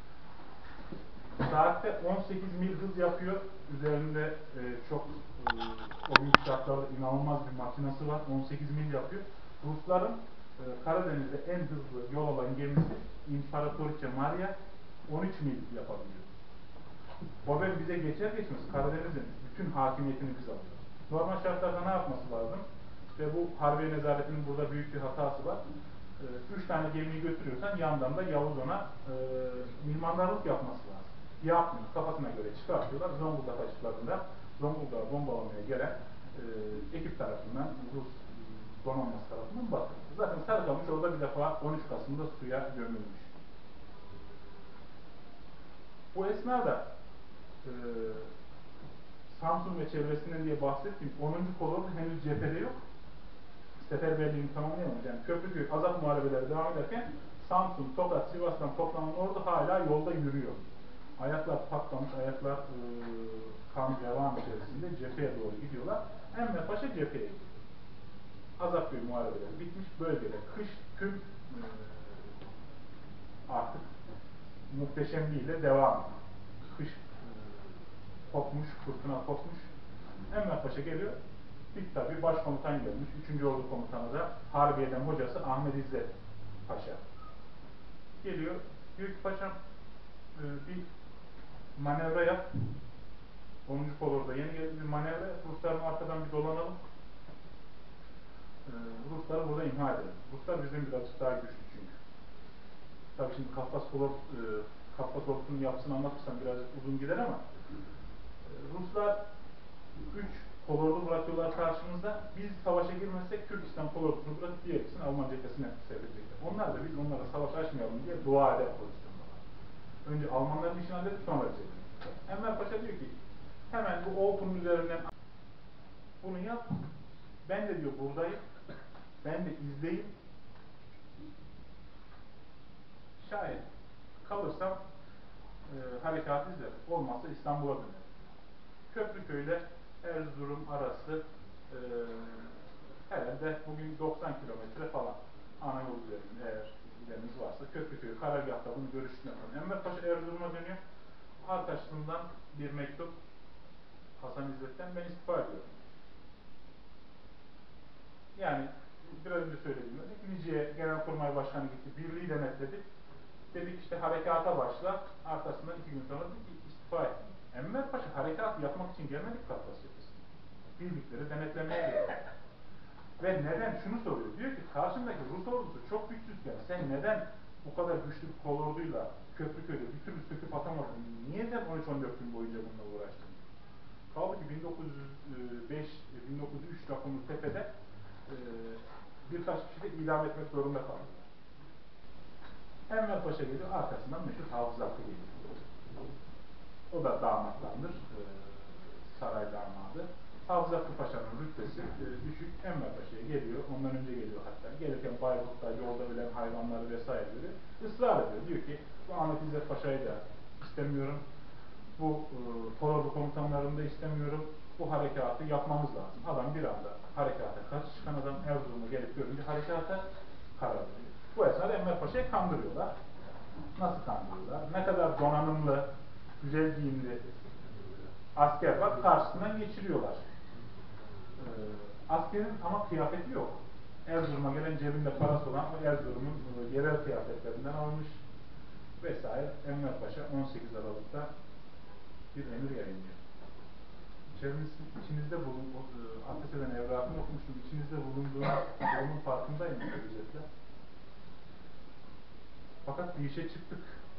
Saatte on sekiz mil hız yapıyor. Üzerinde e, çok e, o büyük şartlarda inanılmaz bir makinası var. on sekiz mil yapıyor. Rusların e, Karadeniz'de en hızlı yol alan gemisi İmparatoriçe Maria on üç mil yapabiliyor. O bize geçer geçmez Karadeniz'in bütün hakimiyetini biz alıyoruz. Normal şartlarda ne yapması lazım? Ve bu Harbiye Nezaretinin burada büyük bir hatası var. E, üç tane gemiyi götürüyorsan yandan da Yavuz ona e, mihmandarlık yapması lazım. Yapmıyor. Kafasına göre çıkartıyorlar. Zonguldak açıklarında Zonguldak'ı bombalamaya gelen e, ekip tarafından, Rus donanması tarafından batırıldı. Zaten Sarıkamış orada bir defa on üç Kasım'da suya gömülmüş. Bu esnada e, Samsun ve çevresinden diye bahsettiğim onuncu kolordu henüz cephede yok. Seferberliğini tamamlayamamış. Yani Köprüköy azap muharebeleri devam ederken Samsun, Tokat, Sivas'tan toplanan ordu hala yolda yürüyor. Ayaklar patlamış, ayaklar e, kan revan içerisinde cepheye doğru gidiyorlar. Enver Paşa cepheye gidiyor. Azapköy muharebeleri bitmiş bölgede. Kış tüm e, artık muhteşemliğiyle devam ediyor. Kış e, kopmuş, fırtına kopmuş. Enver Paşa geliyor. Bir tabi başkomutan gelmiş. Üçüncü Ordu Komutanı da Harbiye'den hocası Ahmet İzzet Paşa. Geliyor. Diyor ki paşam e, bir manevra yap. onuncu kolorda yeni geldi bir manevra yap. Rusların arkadan bir dolanalım. E, Rusları burada imha edelim. Ruslar bizim birazcık daha güçlü çünkü. Tabi şimdi Kafkas kolor, e, Kafkas ordusunun yapısını anlatırsam birazcık uzun gider ama e, Ruslar üç kolordu bırakıyorlar karşımızda. Biz savaşa girmezsek Türkistan kolordusunu bırakıp diğer ikisini Alman cephesine sevdirecekler. Onlar da biz onlara savaş açmayalım diye dua eder pozisyonda var. Önce Almanların işini halledip sonra bize. Enver Paşa diyor ki hemen bu Oltu'nun üzerinden bunu yap. Ben de diyor buradayım. Ben de izleyeyim. Şayet kalırsam e, harekat izlerim. Olmazsa İstanbul'a dönerim. Köprüköy'le Erzurum arası e, herhalde bugün doksan kilometre falan ana yol üzerinde eğer gideniniz varsa Köprüköy karargahta bunu görüştüğünde falan. Enver Paşa Erzurum'a dönüyor. Arkadaşından bir mektup Hasan İzzet'ten ben istifa ediyorum. Yani biraz önce söylediğim gibi Niciye Genelkurmay Başkanı gitti. Birliği denetledi. Dedik işte harekata başla. Arkasından iki gün sonra dedi ki istifa ettim. Enver Paşa harekat yapmak için gelmedik Kafkas cephesine. Birlikleri denetlemeye geldi. Ve neden? Şunu soruyor. Diyor ki karşındaki Rus ordusu çok güçsüzken sen neden bu kadar güçlü bir kol orduyla Köprüköy'de bir türlü söküp atamadın? Niye sen on üç on dört gün boyunca bununla uğraştın? Kaldı ki bin dokuz yüz beş bin dokuz yüz üç rakamlı tepede e, birkaç kişi de idam etmek zorunda kaldılar. Enver Paşa geliyor, arkasından meşhur Hafız Hakkı geliyor. O da damatlandır, e, saray damadı. Hafız Hakkı Paşa'nın rütbesi e, düşük, Enver Paşa'ya geliyor, ondan önce geliyor hatta. Gelirken Bayburt'ta yolda bilen hayvanları vesaire görüyor. Israr ediyor, diyor ki bu Ahmet İzzet Paşa'yı da istemiyorum, bu e, kolordu komutanlarını da istemiyorum, bu harekatı yapmamız lazım. Adam bir anda harekata karşı çıkan adam Erzurum'a gelip görünce harekata karar veriyor. Bu esnada Enver Paşa'yı kandırıyorlar. Nasıl kandırıyorlar? Ne kadar donanımlı, güzel giyimli asker var, karşısından geçiriyorlar. Ee, askerin ama kıyafeti yok. Erzurum'a gelen cebinde parası olan o Erzurum'un e, yerel kıyafetlerinden almış vesaire. Enver Paşa on sekiz Aralık'ta bir emir yayınlıyor. İçinizde bulun, e, ateş eden evrakını okumuştum. İçinizde bulunduğunuz durumun farkındayım özetle. Fakat bir işe çıktık.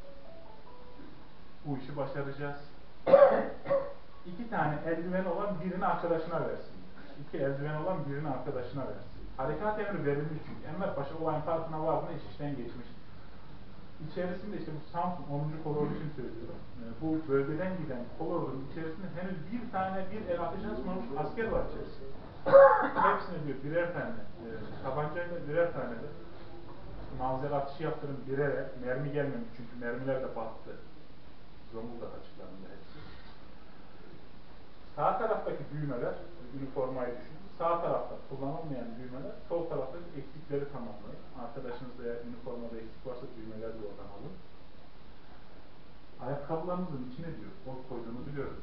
Bu işi başaracağız. İki tane eldiven olan birini arkadaşına versin. İki eldiven olan birini arkadaşına versin. Harekat emri verilmiş çünkü. Enver Paşa olayın farkına vardığında iş işten geçmiş. İçerisinde işte bu Samsun onuncu kolordu için söylüyorum. Bu bölgeden giden kolordunun içerisinde henüz bir tane bir el ateş açmamış asker var içerisinde. Hepsine diyor birer tane e, tabancayla birer tane de mavzer atışı yaptırın birere, mermi gelmemiş çünkü mermiler de battı. Zonguldak açıklarında hepsi. Sağ taraftaki düğmeler, üniformayı düşünün. Sağ tarafta kullanılmayan düğmeler, sol taraftaki eksikleri tamamlayın. Arkadaşınızda eğer üniformada eksik varsa düğmeler de oradan alın. Ayakkabılarınızın içine diyor, ot koyduğunu biliyorum.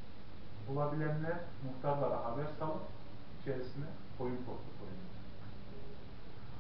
Bulabilenler muhtarlara haber salın, içerisine koyun postu koyun.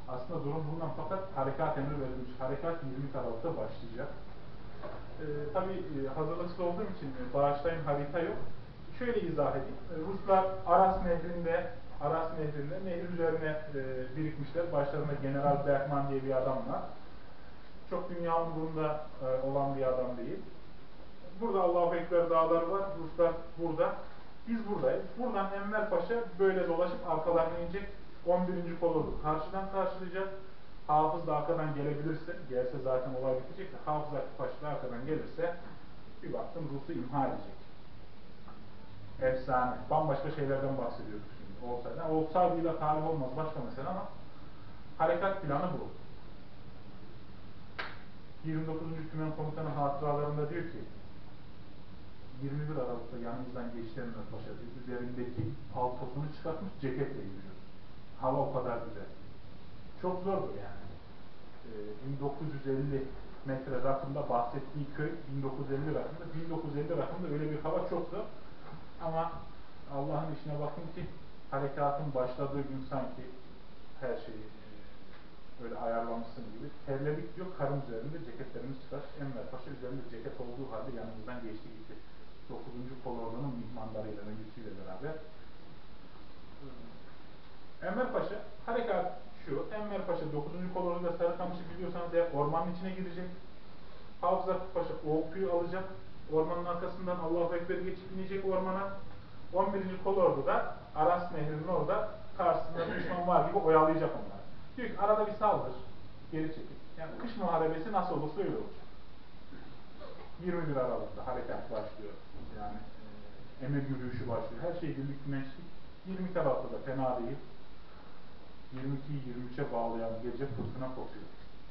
Aslında durum bundan, fakat harekat emri verilmiş. Harekat yirmi Aralık'ta başlayacak. Ee, tabii e, hazırlıksız olduğum için e, bağışlayın harita yok. Şöyle izah edeyim. E, Ruslar Aras Nehri'nde Aras Nehri'nde nehir üzerine e, birikmişler. Başlarında General Bergman diye bir adam var. Çok dünya umurunda e, olan bir adam değil. Burada Allahu Ekber dağları var. Ruslar burada. Biz buradayız. Buradan Enver Paşa böyle dolaşıp arkalarına inecek. on birinci kolordu karşıdan karşılayacak. Hafız da arkadan gelebilirse, gelse zaten olay bitecek de, Hafız Paşa da arkadan gelirse bir baktım Rus'u imha edecek. Efsane. Bambaşka şeylerden bahsediyorduk şimdi. Olsaydı. Yani olsaydıyla tarih olmaz, başka mesele, ama harekat planı bu. yirmi dokuzuncu Tümen Komutanı hatıralarında diyor ki, yirmi bir Aralık'ta yanımızdan geçti Enver Paşa diyor. Üzerindeki paltosunu çıkartmış, ceketle yürüyor. Hava o kadar güzel. Çok zordur yani. Ee, bin dokuz yüz elli metre rakımda bahsettiği köy, bin dokuz yüz elli rakımda, bin dokuz yüz elli rakımda öyle bir hava çok zor. Ama Allah'ın işine bakın ki harekatın başladığı gün sanki her şeyi e, öyle ayarlamışsın gibi. Terledik diyor, karın üzerinde ceketlerimiz çıkar. Enver Paşa üzerinde ceket olduğu halde yanımızdan geçti gitti. dokuzuncu kolorunun mihmanlarıyla, öncüsüyle beraber. Enver Paşa, harekat şu, Enver Paşa dokuzuncu koloruyla Sarıkamış'ı biliyorsanız eğer ormanın içine girecek. Hafız Paşa oltuyu alacak. Ormanın arkasından Allahu Ekber geçip inecek ormana. on birinci kolordu da Aras Nehri'nin orada karşısında düşman var gibi oyalayacak onları. Diyor ki arada bir saldır, geri çekil. Yani kış muharebesi nasıl olursa öyle olacak. yirmi bir Aralık'ta harekat başlıyor. Yani e, emir yürüyüşü başlıyor. Her şey birlik güneşlik. yirmi iki Aralık'ta da fena değil. yirmi ikiyi yirmi üçe bağlayan gece fırtına kopuyor.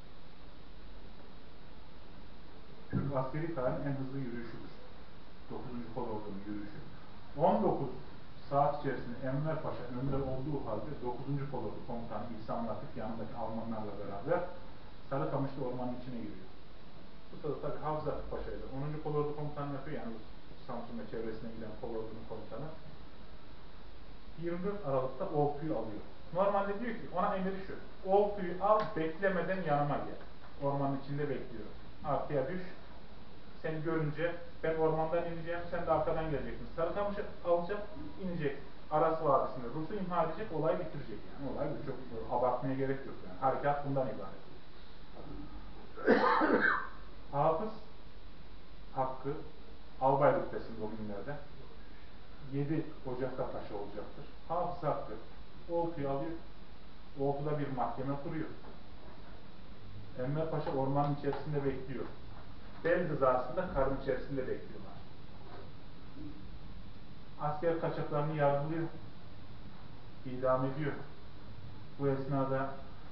Türk askeri tarihin en hızlı yürüyüşüdür. dokuzuncu kolordu'nun yürüyüşü. on dokuz saat içerisinde Enver Paşa önde olduğu halde dokuzuncu kolordu komutanı İhsan Latif yanındaki Almanlarla beraber Sarıkamışlı ormanın içine giriyor. Bu sırada tabi Hafız Paşa ile onuncu kolordu komutanı yapıyor, yani Samsun ve çevresine giden kolordunun komutanı. yirmi dört Aralık'ta oltuyu alıyor. Normalde diyor ki, ona emri şu, oltuyu al, beklemeden yanıma gel. Ormanın içinde bekliyor. Arkaya düş, seni görünce ben ormandan ineceğim, sen de arkadan geleceksin. Sarıkamış'ı alacak, inecek. Aras Vadisi'nde Rus'u imha edecek, olay bitirecek yani. Olay bu, çok abartmaya gerek yok yani. Harekat bundan ibaret. Hafız Hakkı albay rütbesinde o günlerde yedi Ocak'ta paşa olacaktır. Hafız Hakkı oltuyu alıyor, oltuda bir mahkeme kuruyor. Enver Paşa ormanın içerisinde bekliyor. Bel hizasında karın içerisinde bekliyorlar. Asker kaçaklarını yargılıyor. İdam ediyor. Bu esnada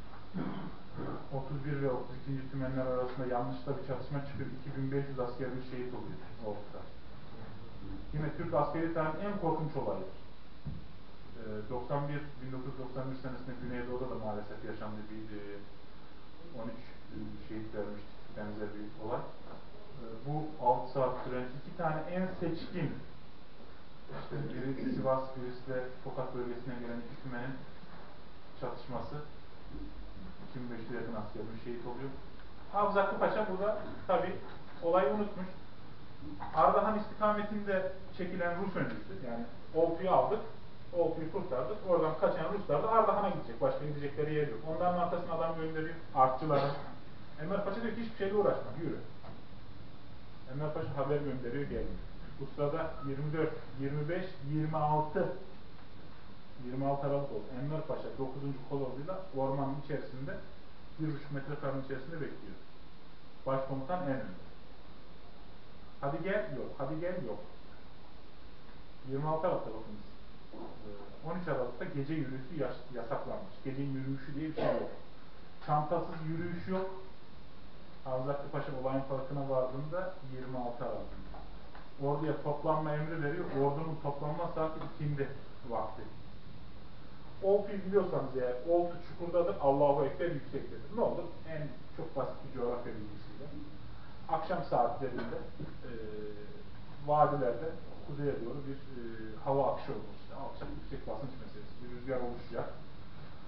otuz bir ve otuz ikinci tümenler arasında yanlışlıkla bir çatışma çıkıyor. iki bin beş yüz askerimiz şehit oluyor ortada. Yine Türk askeri tarihin en korkunç olayıdır. doksan bir bin dokuz yüz doksan bir senesinde Güneydoğu'da da maalesef yaşandı, bir on üç şehit vermiştik, benzer bir olay. Bu altı saat süren iki tane en seçkin, işte biri Sivas, birisi de Tokat bölgesine gelen iki tümenin çatışması. iki bin beş yüze yakın askerimiz şehit oluyor. Hafız Hakkı Paşa burada tabi olayı unutmuş. Ardahan istikametinde çekilen Rus öncüsü, yani oltuyu aldık, oltuyu kurtardık, oradan kaçan Ruslar da Ardahan'a gidecek, başka gidecekleri yer yok. Onların arkasına adam gönderiyor, artçıları. Enver Paşa diyor ki hiçbir şeyle uğraşma, yürü. Enver Paşa haber gönderiyor, gelmiyor. Bu sırada yirmi dört, yirmi beş, yirmi altı yirmi altı Aralık oldu. Enver Paşa dokuzuncu kolorduyla ormanın içerisinde bir buçuk metre karın içerisinde bekliyor. Başkomutan en önde. Hadi gel, yok. Hadi gel, yok. yirmi altı Aralık'ta bakınız. on üç Aralık'ta gece yürüyüşü yasaklanmış. Gece yürüyüşü diye bir şey yok. Çantasız yürüyüş yok. Hafız Hakkı Paşa olayın farkına vardığında yirmi altı Aralık'ta. Orduya toplanma emri veriyor. Ordunun toplanma saati ikindi vakti. Oltu'yu biliyorsanız eğer, oltu çukurdadır, Allahu Ekber yüksektedir. Ne olur? En çok basit bir coğrafya bilgisiyle. Akşam saatlerinde e, vadilerde kuzeye doğru bir e, hava akışı olur. İşte alçak yüksek basınç meselesi, bir rüzgar oluşacak.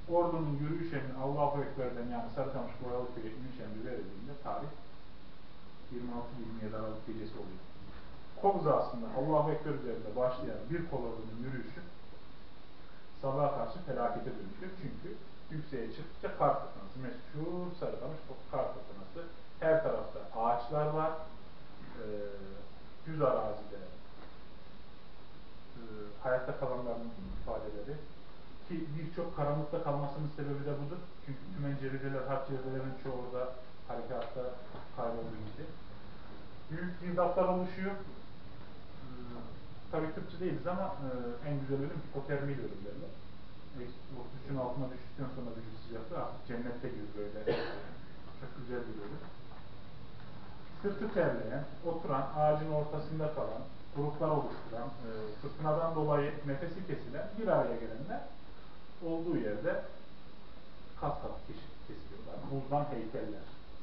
ordunun yürüyüş emri Allahu Ekber'den yani Sarıkamış Boyalıköy'e iniş emri verildiğinde tarih yirmi altı yirmi yedi Aralık gecesi oluyor. Kol aslında Allahu Ekber üzerinde başlayan bir kol ordunun yürüyüşü sabaha karşı felakete dönüşüyor. Çünkü yükseğe çıktıkça kar fırtınası. Meşhur Sarıkamış kar fırtınası. Her tarafta ağaçlar var. Ee, düz arazide e, hayatta kalanların ifadeleri ki birçok karanlıkta kalmasının sebebi de budur. Çünkü tümen cevizeler, harp cevizelerinin çoğu orada harekatta kaybolduğu gibi. Büyük girdaplar oluşuyor. Ee, tabii tıpçı değiliz ama e, en güzel ölüm hipotermiyle ölüm derler. otuz üçün altına düştükten sonra vücut sıcaklığı artık cennette gibi böyle çok güzel bir ölüm. Sırtı terleyen, oturan, ağacın ortasında kalan, gruplar oluşturan, e, fırtınadan dolayı nefesi kesilen, bir araya gelenler olduğu yerde kat kat kesiliyorlar. Buzdan heykeller.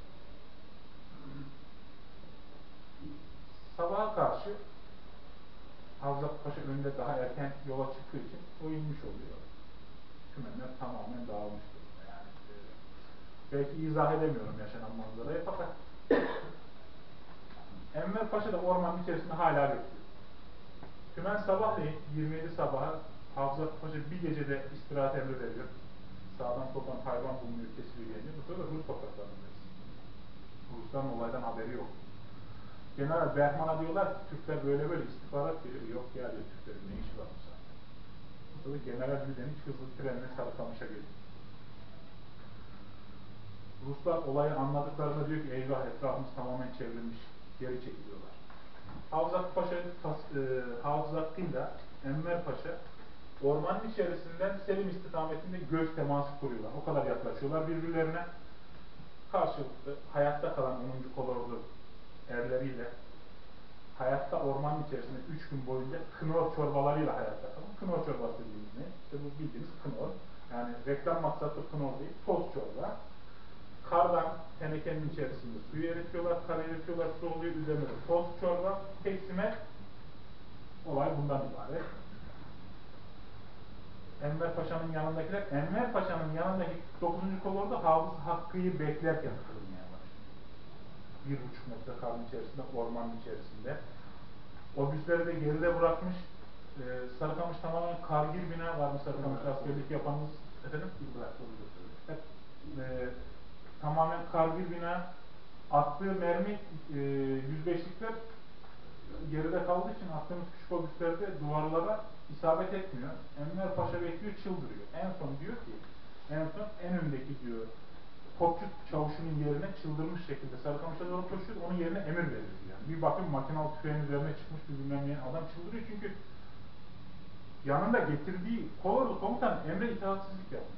Sabaha karşı Havzat Paşa önünde daha erken yola çıktığı için o inmiş oluyor. Tümenler tamamen dağılmış durumda. Yani e, belki izah edemiyorum yaşanan manzarayı fakat Enver Paşa da ormanın içerisinde hala bekliyor. Tümen sabahleyin yirmi yedi sabaha Havzat Paşa bir gecede istirahat emri veriyor. Sağdan soldan hayvan bulunuyor, kesiliyor deniyor. Bu sefer Rus topraklarındayız. Rusların olaydan haberi yok. General Bergman'a diyorlar ki Türkler böyle böyle istihbarat veriyor. Yok ya diyor, Türklerin ne işi var bu zaten. Bu sefer General Güden'in hızlı trenle Sarıkamış'a geliyor. Ruslar olayı anladıklarında diyor ki eyvah etrafımız tamamen çevrilmiş. Geri çekiliyorlar. Havzat Paşa, e, Havzat Gilda, Enver Paşa ormanın içerisinden Selim istikametinde göz teması kuruyorlar. O kadar yaklaşıyorlar birbirlerine. Karşılıklı hayatta kalan onuncu kolordu erleriyle hayatta ormanın içerisinde üç gün boyunca knor çorbalarıyla hayatta kalan. Knor çorbası dediğimiz ne? İşte bu bildiğiniz knor. Yani reklam maksatlı knor değil, toz çorba. Kardan tenekenin içerisinde suyu eritiyorlar, kar eritiyorlar, su oluyor, üzerine de toz çorba, teksime olay bundan ibaret. Enver Paşa'nın yanındakiler, Enver Paşa'nın yanındaki dokuzuncu kolordu Hafız Hakkı'yı beklerken kırılmaya başlıyor. Bir buçuk metre karın içerisinde, ormanın içerisinde. Obüsleri de geride bırakmış. Ee, Sarıkamış tamamen kargil bina var mı Sarıkamış askerlik yapanınız efendim? Evet. Ee, tamamen kargil bina. Attığı mermi e, yüz beşlikler geride kaldığı için attığımız küçük obüslerde duvarlara isabet etmiyor. Enver Paşa bekliyor, çıldırıyor. En son diyor ki, en son en öndeki diyor, topçu çavuşunun yerine çıldırmış şekilde Sarıkamış'a doğru koşuyor, onun yerine emir veriyor yani. Bir bakın makinalı tüfeğin üzerine çıkmış bir bilmem ne adam çıldırıyor çünkü yanında getirdiği kolordu komutan emre itaatsizlik yapmış.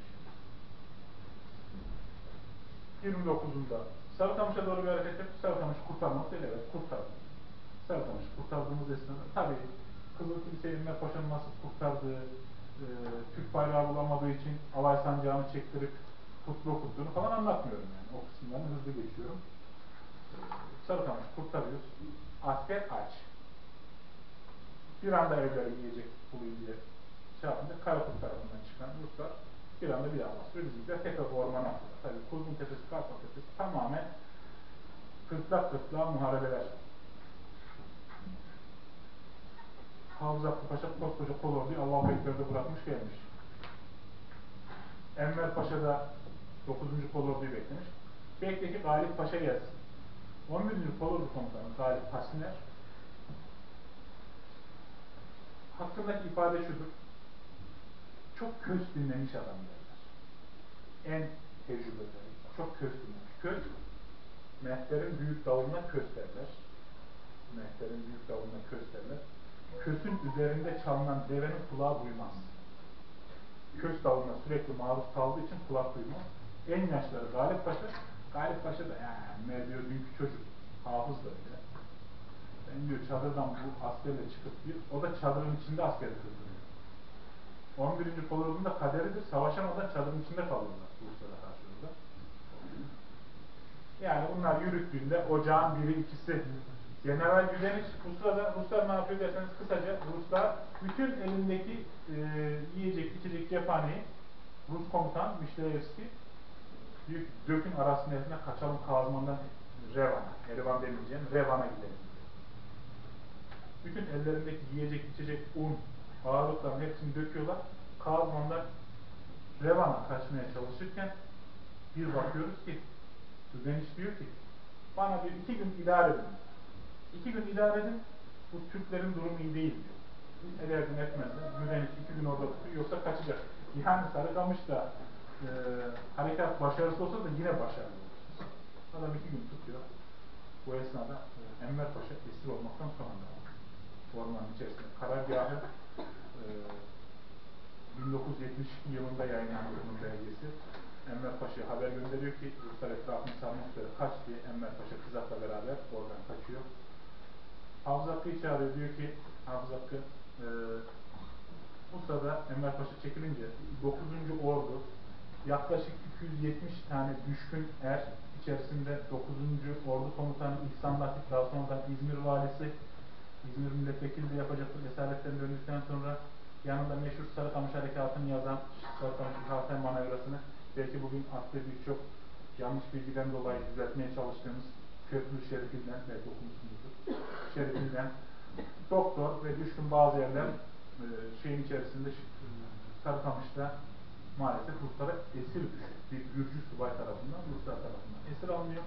yirmi dokuzunda Sarıkamış'a doğru bir hareket yapıp Sarıkamış'ı kurtarmak değil, evet kurtardı. Sarıkamış'ı kurtardığımız esnada tabii Kızıl Kilise Enver Paşa'nın nasıl kurtardığı, e, Türk bayrağı bulamadığı için alay sancağını çektirip kutlu okuttuğunu falan anlatmıyorum yani. O kısımlarını hızlı geçiyorum. E, Sarıkamış'ı kurtarıyoruz. Asker aç. Bir anda evleri yiyecek bulayım diye şey yapınca Karakurt tarafından çıkan Ruslar bir anda bir anda sürü bizimkiler tekrar ormana attılar. Tabii Kuzgun Tepesi, Karpat Tepesi tamamen kırtlak kırtlağa muharebeler. Havzatlı Paşa koskoca kolorduyu Allah-u Ekber'de bırakmış gelmiş. Enver Paşa da dokuzuncu kolorduyu beklemiş. Bekle ki Galip Paşa gelsin. on birinci kolordu komutanı Galip Pasiner hakkındaki ifade şudur. Çok köz dinlemiş adam derler. En tecrübeli, çok köz dinlemiş. Köz, mehterin büyük dalına köz derler. Mehterin büyük dalına köz derler. Kösün üzerinde çalınan devenin kulağı duymaz. Kös dalına sürekli maruz kaldığı için kulak duymaz. En yaşları Galip Paşa, Galip Paşa da yani diyor dünkü çocuk, hafız da öyle. Ben diyor çadırdan bu askerle çıkıp diyor, o da çadırın içinde askeri kızdırıyor. on birinci kolordu'nun da kaderidir, savaşamadan çadırın içinde kalıyorlar Ruslara karşı orada. Yani bunlar yürüttüğünde ocağın biri ikisi General Güdeniç, bu sırada Ruslar ne yapıyor derseniz kısaca Ruslar bütün elindeki e, yiyecek, içecek cephaneyi Rus komutan Mişleyevski diyor ki dökün arasının eline kaçalım Kazman'dan Revan'a, Erivan demeyeceğim, Revan'a gidelim. Bütün ellerindeki yiyecek, içecek, un, ağırlıkların hepsini döküyorlar. Kazman'dan Revan'a kaçmaya çalışırken bir bakıyoruz ki Tüzeniş diyor ki bana bir iki gün idare edin. İki gün idare edin, bu Türklerin durumu iyi değil diyor. Ederdim etmezdim. Tüzeniş iki gün orada tutuyor, yoksa kaçacak. Yani Sarıkamış'ta e, harekat başarısız olsa da yine başarılı olur. Adam iki gün tutuyor. Bu esnada e, Enver Paşa esir olmaktan sonra ormanın içerisinde karargahı e, bin dokuz yüz yetmiş iki yılında yayınlanıyor bunun belgesi. Enver Paşa'ya haber gönderiyor ki Ruslar etrafını sarmak üzere kaç diye. Enver Paşa kızakla beraber oradan kaçıyor. Hafız Hakkı'yı çağırıyor, diyor ki Hafız Hakkı e, bu sırada Enver Paşa çekilince dokuzuncu ordu yaklaşık iki yüz yetmiş tane düşkün er içerisinde dokuzuncu ordu komutanı İhsan Latif, daha sonradan İzmir valisi, İzmir milletvekili de yapacaktır esaretten döndükten sonra, yanında meşhur Sarıkamış Harekatı'nı yazan Sarıkamış Hatem manevrasını belki bugün attığı birçok yanlış bilgiden dolayı düzeltmeye çalıştığımız Köprülü Şerifinden belki okumuşsunuzdur. Şerifinden doktor ve düşkün bazı yerler e, şeyin içerisinde e, Sarıkamış'ta maalesef Ruslara esir düşüyor. Bir Gürcü subay tarafından, Ruslar tarafından esir alınıyor.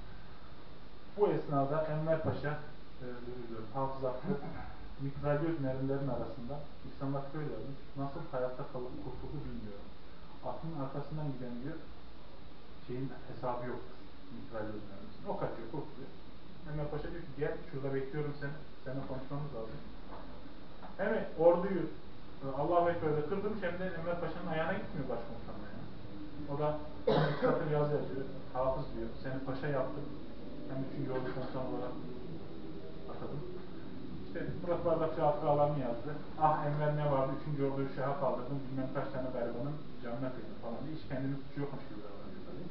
Bu esnada Enver Paşa e, Hafız Hakkı mitralyoz mermilerin arasında İhsanlar böyle yazmış. Nasıl hayatta kalıp kurtuldu bilmiyorum. Atının arkasından giden diyor şeyin hesabı yoktur. Mitralyoz mermisinin. O kaçıyor, kurtuluyor. Enver Paşa diyor ki gel şurada bekliyorum seni. Seninle konuşmamız lazım. Hem orduyu Allahu Ekber'de kırdırmış, hem de Enver Paşa'nın ayağına gitmiyor başkomutanla yani. O da iki satır yazı yazıyor. Hafız diyor, seni paşa yaptım. Hem üçüncü ordu komutanı olarak atadım. İşte Murat Bardakçı hatıralarını yazdı. Ah Enver ne vardı, üçüncü orduyu şaha kaldırdım, bilmem kaç tane garibanın canına kıydım falan diye. Hiç kendini suçu yokmuş gibi davranıyor tabii.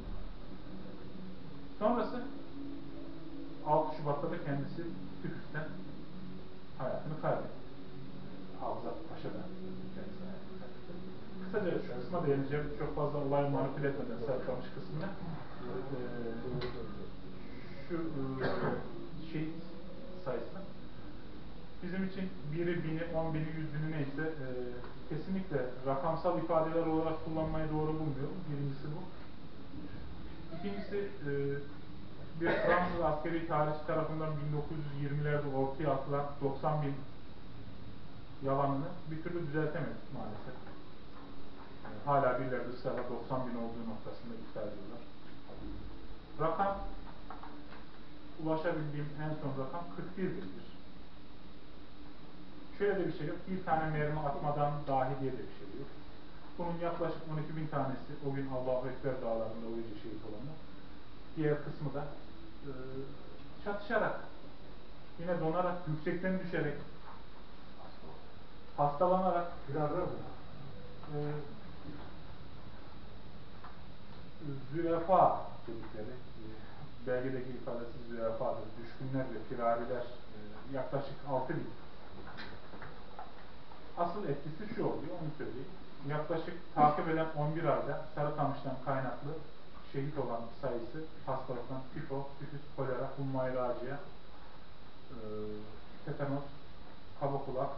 Sonrası altı Şubat'ta da kendisi tüfüsten hayatını kaybetti. Hafız Paşa'da kendisi hayatını kaybetti. Kısaca şu kısma değineceğim. Çok fazla olayı manipüle etmeden Sarıkamış kısmına. Ee, şu e, şehit sayısı bizim için biri, bini, on bini, yüz bini neyse e, kesinlikle rakamsal ifadeler olarak kullanmayı doğru bulmuyorum. Birincisi bu. İkincisi e, bir Fransız askeri tarihçi tarafından bin dokuz yüz yirmilerde ortaya atılan doksan bin yalanını bir türlü düzeltemedik maalesef. Yani hala birileri ısrarla doksan bin olduğu noktasında iddia ediyorlar. Rakam, ulaşabildiğim en son rakam kırk bir bindir. Şöyle de bir şey yok, bir tane mermi atmadan dahi diye de bir şey yok. Bunun yaklaşık on iki bin tanesi o gün Allahu Ekber dağlarında o gece şehit olanlar. Diğer kısmı da e, çatışarak, yine donarak, yüksekten düşerek, hastalanarak, e, züefa dedikleri, e, belgedeki ifadesi züefadır, düşkünler ve firariler e, yaklaşık altı bin. Asıl etkisi şu oluyor, onu söyleyeyim. Yaklaşık takip eden on bir ayda Sarıkamış'tan kaynaklı şehit olan sayısı hastalıktan tifo, tifüs, kolera, humma-i raciye, e, tetanos, kaba kulak,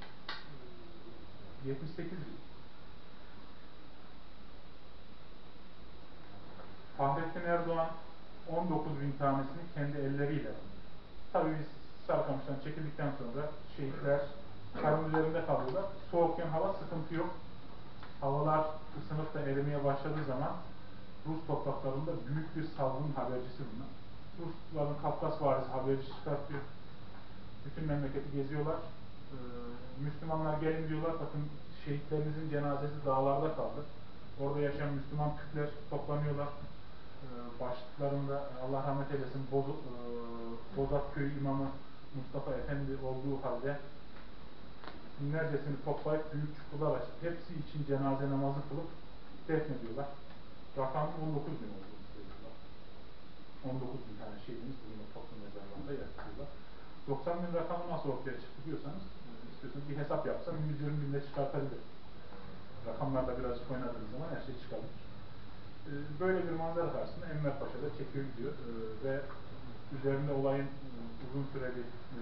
e, yetmiş sekiz bin. Fahrettin Erdoğan on dokuz bin tanesini kendi elleriyle, tabii biz Sarıkamış'tan çekildikten sonra şehitler karın üzerinde kalıyorlar. Soğukken hava sıkıntı yok. Havalar ısınıp da erimeye başladığı zaman Rus topraklarında büyük bir salgın habercisi bunlar. Rusların Kafkas varisi haberci çıkartıyor. Bütün memleketi geziyorlar. Ee, Müslümanlar gelin diyorlar. Bakın şehitlerimizin cenazesi dağlarda kaldı. Orada yaşayan Müslüman Türkler toplanıyorlar. Ee, başlıklarında Allah rahmet eylesin Boz, e, Bozat Köyü imamı Mustafa Efendi olduğu halde binlercesini toplayıp büyük çukurlar açıp hepsi için cenaze namazı kılıp defnediyorlar. Rakamın on dokuz bin olduğunu söylüyorlar. on dokuz bin tane şehidimiz bugün o toplu mezarlarında yakılıyorlar. doksan bin rakamı nasıl ortaya çıktı diyorsanız, istiyorsanız bir hesap yapsam yüz yirmi binde çıkartabilir rakamlarla birazcık oynadığınız zaman her şey çıkabilir. E, böyle bir manzara karşısında Enver Paşa da çekiyor gidiyor e, ve üzerinde olayın e, uzun süreli e,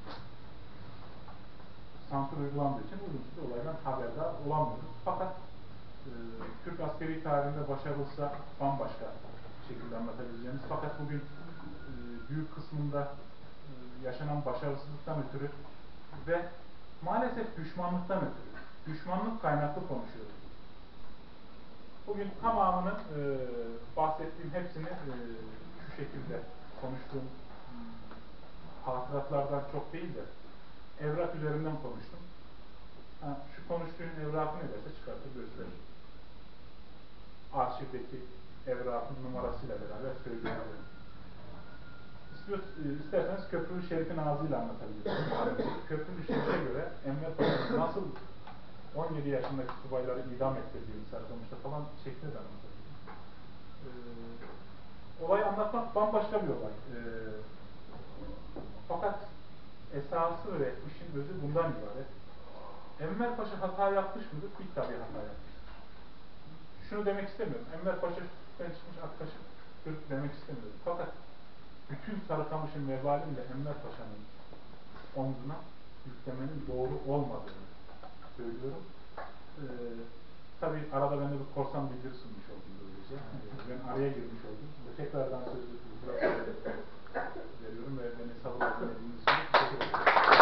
sansür uygulandığı için uzun süre olaydan haberdar olamıyoruz. Fakat e, Türk askeri tarihinde başarılsa bambaşka şekilde anlatabileceğimiz, fakat bugün e, büyük kısmında e, yaşanan başarısızlıktan ötürü ve maalesef düşmanlıktan ötürü, düşmanlık kaynaklı konuşuyoruz. Bugün tamamını e, bahsettiğim hepsini e, şu şekilde konuştuğum hatıratlardan çok değil de evrak üzerinden konuştum. Ha, şu konuştuğun evrakı ne derse çıkartıp gösterir. Arşivdeki evrakın numarasıyla beraber söyleyebilirim. İstiyor, isterseniz Köprülü Şerif'in ağzıyla anlatabilirim. Köprülü Şerif'e göre Enver Paşa'nın nasıl on yedi yaşındaki subayları idam ettirdiğini Sarıkamış'ta falan şeklinde de anlatabilirim. Ee, olayı anlatmak bambaşka bir olay. Ee, fakat esası ve işin özü bundan ibaret. Enver Paşa hata yapmış mıdır? Bir tabii hata yapmıştır. Şunu demek istemiyorum. Enver Paşa sütten çıkmış ak kaşık Türk demek istemiyorum. Fakat bütün Sarıkamış'ın vebaliyle Enver Paşa'nın omzuna yüklemenin doğru olmadığını söylüyorum. Ee, tabii arada ben de bir korsan bilgisi sunmuş oldum böylece. Ee, ben araya girmiş oldum. Tekrardan sözü veriyorum ve beni sabırla dinlediğiniz için teşekkür ederim.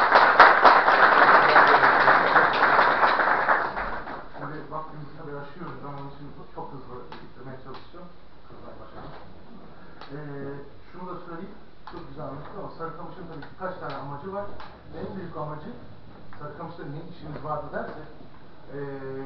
Şimdi vaktimizi tabii aşıyoruz ama onun için çok hızlı bitirmeye çalışacağım. Kızlar başlayalım. Ee, şunu da söyleyeyim, çok güzel anlattım ama Sarıkamış'ın tabii birkaç tane amacı var. En büyük amacı, Sarıkamış'ta ne işimiz vardı derse, ee,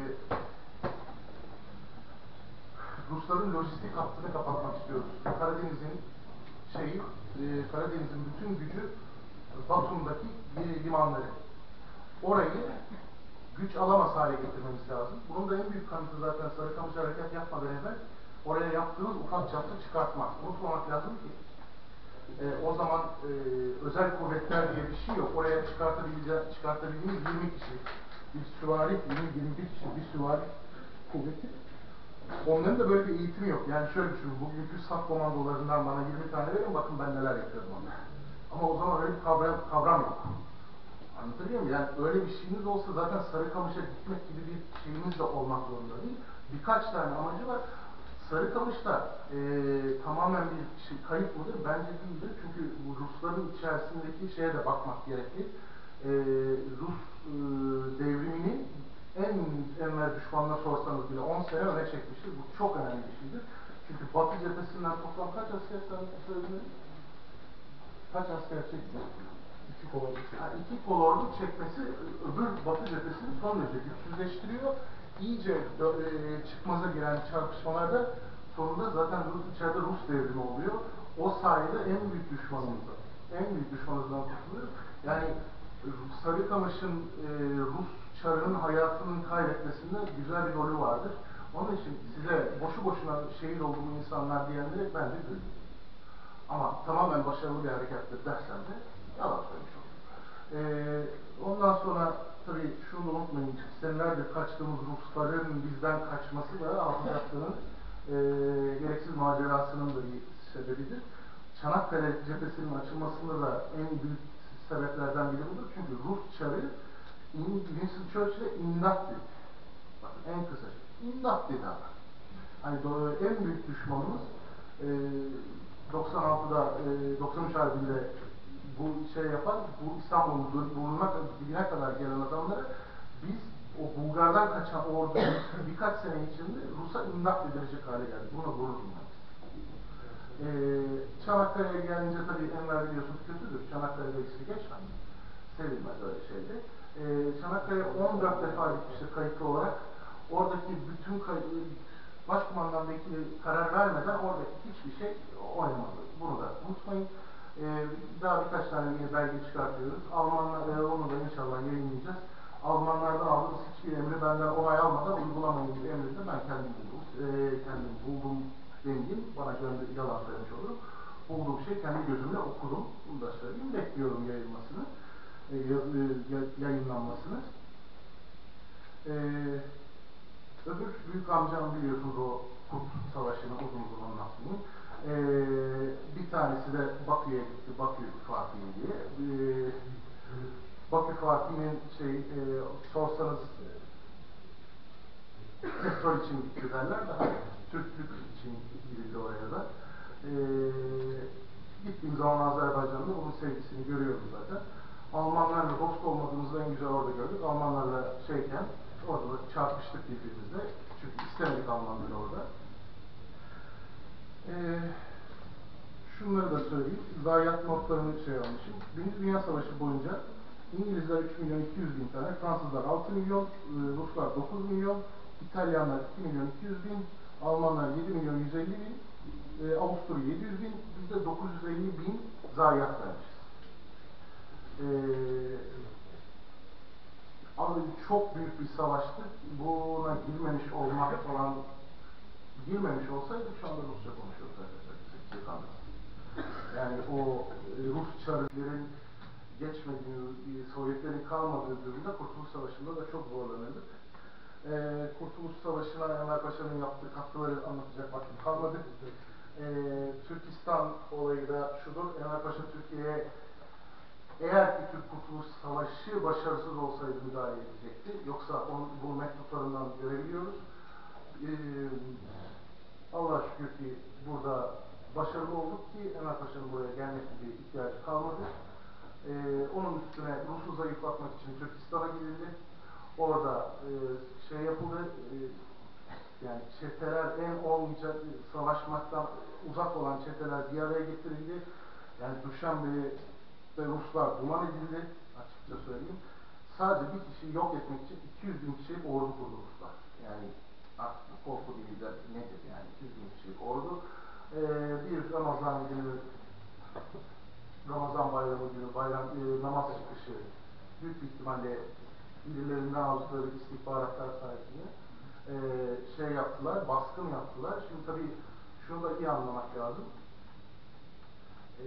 Rusların lojistik hattını kapatmak istiyoruz. Karadeniz'in şeyi, e, Karadeniz'in bütün gücü Batum'daki limanları. Orayı güç alamaz hale getirmemiz lazım. Bunun da en büyük kanıtı zaten Sarıkamış hareket yapmadan evvel oraya yaptığınız ufak çaplı çıkartma. Unutmamak lazım ki e, o zaman e, özel kuvvetler diye bir şey yok. Oraya çıkartabileceğiniz, çıkartabildiğiniz yirmi kişi, bir süvari, yirmi yirmi bir kişi bir süvari kuvveti. Onların da böyle bir eğitimi yok. Yani şöyle düşünün, bugünkü saf komandolarından bana yirmi tane verin, bakın ben neler yapıyorum onlara. Ama o zaman öyle bir kavram, kavram yok. Anlatabiliyor muyum? Yani öyle bir şeyiniz olsa zaten Sarıkamış'a gitmek gibi bir şeyimiz de olmak zorunda değil. Birkaç tane amacı var. Sarıkamış'ta e, tamamen bir şey, kayıp mıdır? Bence değildir. Çünkü bu Rusların içerisindeki şeye de bakmak gerekli. E, Rus e, devrimini en enver düşmanına sorsanız bile on sene öne çekmiştir. Bu çok önemli bir şeydir. Çünkü Batı cephesinden toplam kaç asker söylediniz? Kaç asker çekti? İki kolordu çekmesi. Yani iki kolordu çekmesi öbür Batı cephesini son derece güçsüzleştiriyor. İyice e, çıkmaza giren çarpışmalarda sonunda zaten Rus, içeride Rus devrimi oluyor. O sayede en büyük düşmanımızdan, en büyük düşmanımızdan kurtuluyoruz. Yani Sarıkamış'ın e, Rus çarının hayatının kaybetmesinde güzel bir rolü vardır. Onun için size boşu boşuna şehit olduğu insanlar diyenlere bence gülün. Ama tamamen başarılı bir harekettir dersen de yalan söylemiş olur. Ee, ondan sonra tabii şunu da unutmayın, senelerdir kaçtığımız Rusların bizden kaçması da Alparslan'ın e, gereksiz macerasının da bir sebebidir. Çanakkale cephesinin açılmasında da en büyük sebeplerden biri budur. Çünkü Rus çarı Winston Churchill'e imdat dedi. Bakın en kısa şey. İmdat dedi adam. Hani en büyük düşmanımız e, doksan altıda, e, doksan üç harbinde bu şey yapan, bu İstanbul'un burnuna dibine kadar gelen adamları biz o Bulgar'dan kaçan orduyu birkaç sene içinde Rus'a imdat edilecek hale geldi. Buna gurur duymalıyız. Ee, Çanakkale'ye gelince tabii Enver biliyorsunuz kötüdür. Çanakkale'de ismi geçmez. Sevilmez öyle şeyde. Ee, Çanakkale'ye on dört defa gitmiştir kayıtlı olarak. Oradaki bütün kay başkumandan vekili karar vermeden oradaki hiçbir şey oynamadı. Bunu da unutmayın. Ee, daha birkaç tane yeni belge çıkartıyoruz. Almanlar, e, onu da inşallah yayınlayacağız. Almanlardan aldığımız hiçbir emri benden onay almadan uygulamayın gibi emri de ben kendim buldum. E, kendim buldum demeyeyim, bana gönder yalan söylemiş olurum. Bulduğum şey kendi gözümle okudum. Bunu da söyleyeyim. Bekliyorum yayılmasını, e, yaz, e, yayınlanmasını. E, Öbür büyük amcam biliyorsunuz o Kurt Savaşı'nı uzun uzun anlatmayayım. Ee, bir tanesi de Bakü'ye gitti, Bakü Fatih diye. Ee, Bakü Fatih'in şey, e, sorsanız petrol için gitti derler, daha Türklük için gidildi oraya da. Ee, gittiğim zaman Azerbaycan'da bunun sevgisini görüyorum zaten. Almanlarla dost olmadığımızda en güzel orada gördük. Almanlarla şeyken orada da çarpıştık birbirimizle. Çünkü istemedik Almanları orada. Ee, şunları da söyleyeyim. Zayiat notlarını şey almışım. Birinci Dünya Savaşı boyunca İngilizler üç milyon iki yüz bin tane, Fransızlar altı milyon, Ruslar dokuz milyon, İtalyanlar iki milyon iki yüz bin, Almanlar yedi milyon yüz elli bin, e, Avusturya yedi yüz bin, biz de dokuz yüz elli bin zayiat vermişiz. Ee, abi çok büyük bir savaştı. Buna girmemiş olmak falan, girmemiş olsaydı şu anda Rusça konuşuyoruz arkadaşlar. Yani o e, Rus çarıkların geçmediği, Sovyetlerin kalmadığı durumda Kurtuluş Savaşı'nda da çok zorlanırdık. Ee, Kurtuluş Savaşı'na Enver Paşa'nın yaptığı katkıları anlatacak vaktim kalmadı. Ee, Türkistan olayı da şudur, Enver Paşa Türkiye'ye eğer ki Türk Kurtuluş Savaşı başarısız olsaydı müdahale edecekti. Yoksa onu, bu mektuplarından görebiliyoruz. Ee, Allah'a şükür ki burada başarılı olduk ki Enver Paşa'nın buraya gelmesi bir ihtiyacı kalmadı. Ee, onun üstüne Rus'u zayıflatmak için Türkistan'a gidildi. Orada e, şey yapıldı, e, yani çeteler en olmayacak, savaşmaktan uzak olan çeteler bir araya getirildi. Yani Duşanbe'de Ruslar duman edildi, açıkça söyleyeyim. Sadece bir kişiyi yok etmek için iki yüz bin kişilik ordu kurdu Ruslar. Yani artık korku değil de nedir yani iki yüz bin kişilik ordu. Ee, bir Ramazan günü, Ramazan bayramı günü, bayram e, namaz çıkışı büyük bir ihtimalle birilerinden aldıkları istihbaratlar sayesinde e, şey yaptılar, baskın yaptılar. Şimdi tabii şunu da iyi anlamak lazım. E,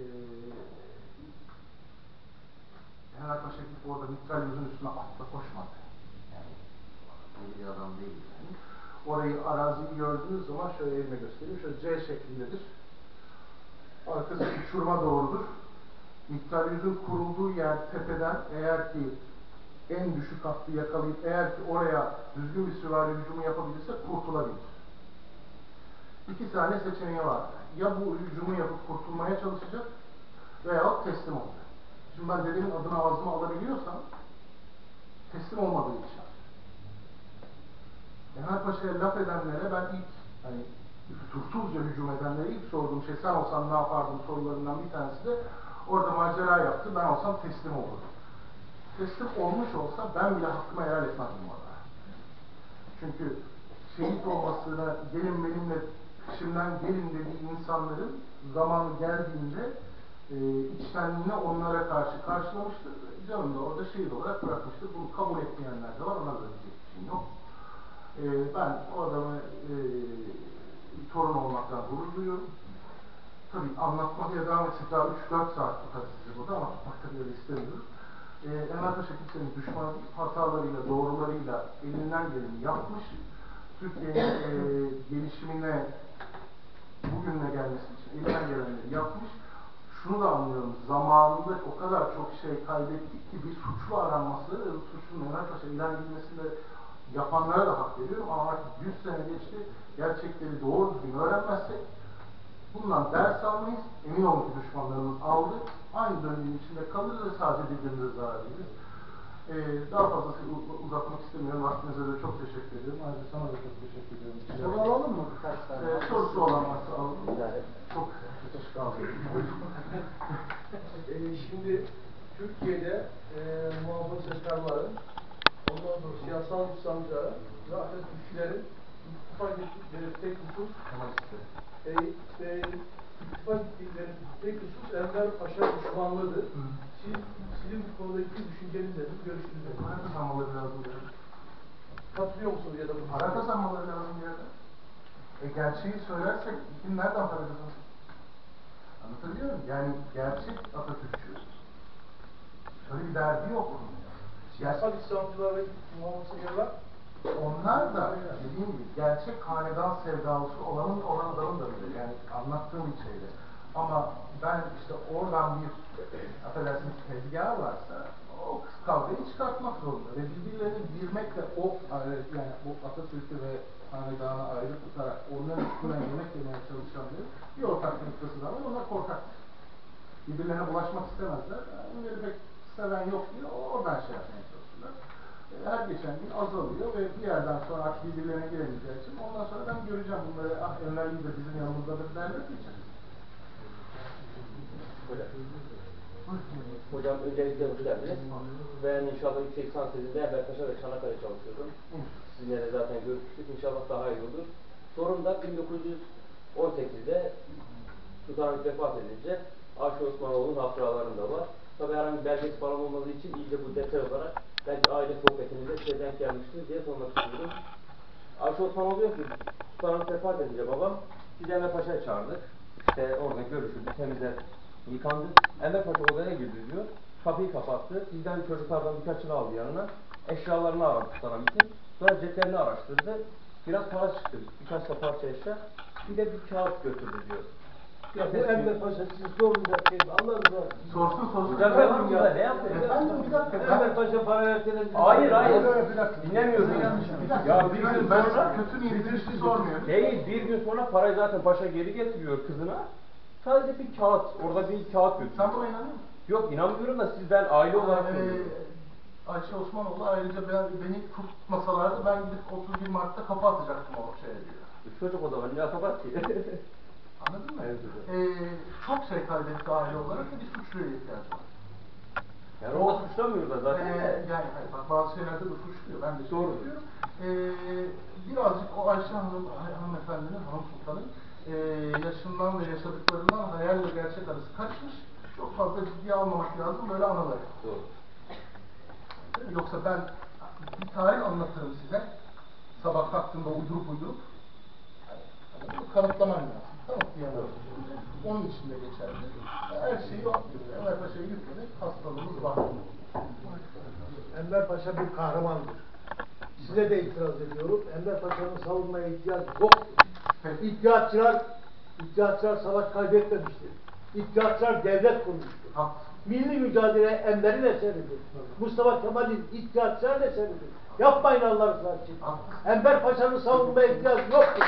Enver Paşa gidip orada mitralyözün üstüne atla koşmadı. Yani bir adam değil yani. Orayı, araziyi gördüğünüz zaman şöyle elime göstereyim. Şöyle C şeklindedir. Arkası uçuruma doğrudur. Mitralyözün kurulduğu yer tepeden eğer ki en düşük hattı yakalayıp eğer ki oraya düzgün bir süvari hücumu yapabilirse kurtulabilir. İki tane seçeneği var. Ya bu hücumu yapıp kurtulmaya çalışacak veya teslim olacak. Şimdi ben dedemin adını ağzıma alabiliyorsam teslim olmadığı için. Enver Paşa'ya laf edenlere ben ilk hani fütursuzca hücum edenlere ilk sorduğum şey sen olsan ne yapardın sorularından bir tanesi de orada macera yaptı. Ben olsam teslim olurdum. Teslim olmuş olsa ben bile hakkımı helal etmezdim orada. Çünkü şehit olmasına gelin benimle peşimden gelin dediği insanların zamanı geldiğinde e, içtenliğine onlara karşı karşılamıştır. Canım da orada şehit olarak bırakmıştır. Bunu kabul etmeyenler de var. Ona da diyecek bir şey yok. E, ben o adamı e, torun olmaktan gurur duyuyorum. Tabii anlatmaya devam etsek daha üç dört saat tutar sizi burada ama tutmak tabii öyle istemiyoruz. Ee, Enver Paşa kimsenin düşmanı değil, hatalarıyla, doğrularıyla elinden geleni yapmış. Türkiye'nin e, gelişimine, bugününe gelmesi için elinden gelenleri yapmış. Şunu da anlıyorum, zamanında o kadar çok şey kaybettik ki bir suçlu aranması, suçlunun Enver Paşa ilan edilmesinde yapanlara da hak veriyorum ama artık yüz sene geçti, gerçekleri doğru düzgün öğrenmezsek bundan ders almayız, emin olun ki düşmanlarımız aldı, aynı döngünün içinde kalırız ve sadece birbirimize zarar veririz. Ee, daha fazla uzatmak istemiyorum, vaktinize de çok teşekkür ediyorum. Ayrıca sana da çok teşekkür ediyorum. Soru alalım mı birkaç tane? Ee, sorusu olan varsa alalım. Çok teşekkür ederim. ee, şimdi Türkiye'de e, muhafazakarların, ondan sonra siyasal İslamcıların ve Atatürkçülerin ittifak ettikleri tek husus e, e, ittifak ettikleri tek husus Enver Paşa düşmanlığıdır. Siz, sizin bu konudaki düşünceniz nedir, görüşünüz nedir? Para kazanmaları lazım bir yerde. Katılıyor musunuz ya da bu? Para kazanmaları lazım bir yerde. E gerçeği söylersek kim nereden para kazansın? Anlatabiliyor muyum? Yani gerçek Atatürkçü. Şöyle bir derdi yok onun. Siyasal İslamcılar ve muhafazakarlar onlar da dediğim gibi gerçek hanedan sevdalısı olanın olan adamın da böyle. Yani anlattığım bir şeydi. Ama ben işte oradan bir affedersiniz tezgah varsa o kavgayı çıkartmak zorunda ve birbirlerini bilmekle o yani bu Atatürk'ü ve hanedanı ayrı tutarak onların üstünden yemek yemeye çalışanların bir ortak noktası da var. Onlar korkaktır. Birbirlerine bulaşmak istemezler. Onları pek seven yok diye oradan şey yapmaya çalışırlar. Her geçen gün azalıyor ve bir yerden sonra artık birbirlerine giremeyeceği için ondan sonra ben göreceğim bunları, ah Enver de bizim yanımızdadır derler diyeceğim. Hocam öncelikle hoş geldiniz. Ben inşallah yüksek lisans tezinde Erberpaşa ve Çanakkale çalışıyorum. Sizinle de zaten görüşmüştük. İnşallah daha iyi olur. Sorum da bin dokuz yüz on sekizde Sultanahmet vefat edince Aşık Osmanoğlu'nun hatıralarında var. Tabi herhangi bir belgesi falan olmadığı için iyice bu detay olarak belki aile sohbetimizde size denk gelmiştir diye sormak istiyorum. Aşık Osmanoğlu diyor ki Sultanahmet vefat edince babam biz Enverpaşa'ya çağırdık. İşte orada görüşüldük, temizler yıkandı. Enverpaşa odaya girdi diyor. Kapıyı kapattı. Bizden çocuklardan birkaçını aldı yanına. Eşyalarını aradı Sultanahmet'in. Sonra ceplerini araştırdı. Biraz para çıktı. Birkaç da parça eşya. Bir de bir kağıt götürdü diyor. Ya bu Enverpaşa siz sormayacak şey mi? Allah razı olsun. Sorsun sorsun. Hocam ben var burada ne yapayım? Efendim bir dakika. Enverpaşa para verseniz... Hayır hayır. Dinlemiyorum. Bir dakika. Ya bir gün ben sonra... kötü niyetli bir şey sormuyorum. Değil, bir gün sonra parayı zaten paşa geri getiriyor kızına. Sadece bir kağıt, orada bir kağıt götürüyor. Sen buna inanıyor musun? Yok inanmıyorum da siz ben aile olarak Ee, söylüyorum. Ayşe Osmanoğlu ayrıca ben, beni tutmasalardı ben gidip otuz bir Mart'ta kafa atacaktım o şeye diyor. Çocuk o zaman ne yapamaz ki? Anladın mı? Evet, ee, çok şey kaybetti aile olarak ve bir suçluya ihtiyacı var. Yani o suçlamıyorlar zaten. Ee, yani hayır, bak, bazı şeylerde de suçluyor. Ben de Doğru. söylüyorum. Ee, birazcık o Ayşe Hanım, hanımefendinin, hanım sultanın e, yaşından ve yaşadıklarından hayal ve gerçek arası kaçmış. Çok fazla ciddiye almamak lazım böyle anıları. Doğru. Yoksa ben bir tarih anlatırım size. Sabah kalktığımda uydurup uydurup yani, kanıtlamam lazım. Kanıtlayamam. Onun için de geçerli. Her şeyi o Enverpaşa'ya yükledik. Hastalığımız var. Enverpaşa bir kahramandır. Size de itiraz ediyorum. Enverpaşa'nın savunmaya ihtiyacı yoktur. İttihatçılar, İttihatçılar savaş kaybetmemiştir. İttihatçılar devlet kurmuştur. Haklısın. Milli mücadele Enver'in eseridir. Mustafa Kemal'in İttihatçıların eseridir. Yapmayın Allah rızası için. Enver Paşa'nın savunmaya ihtiyacı yoktur.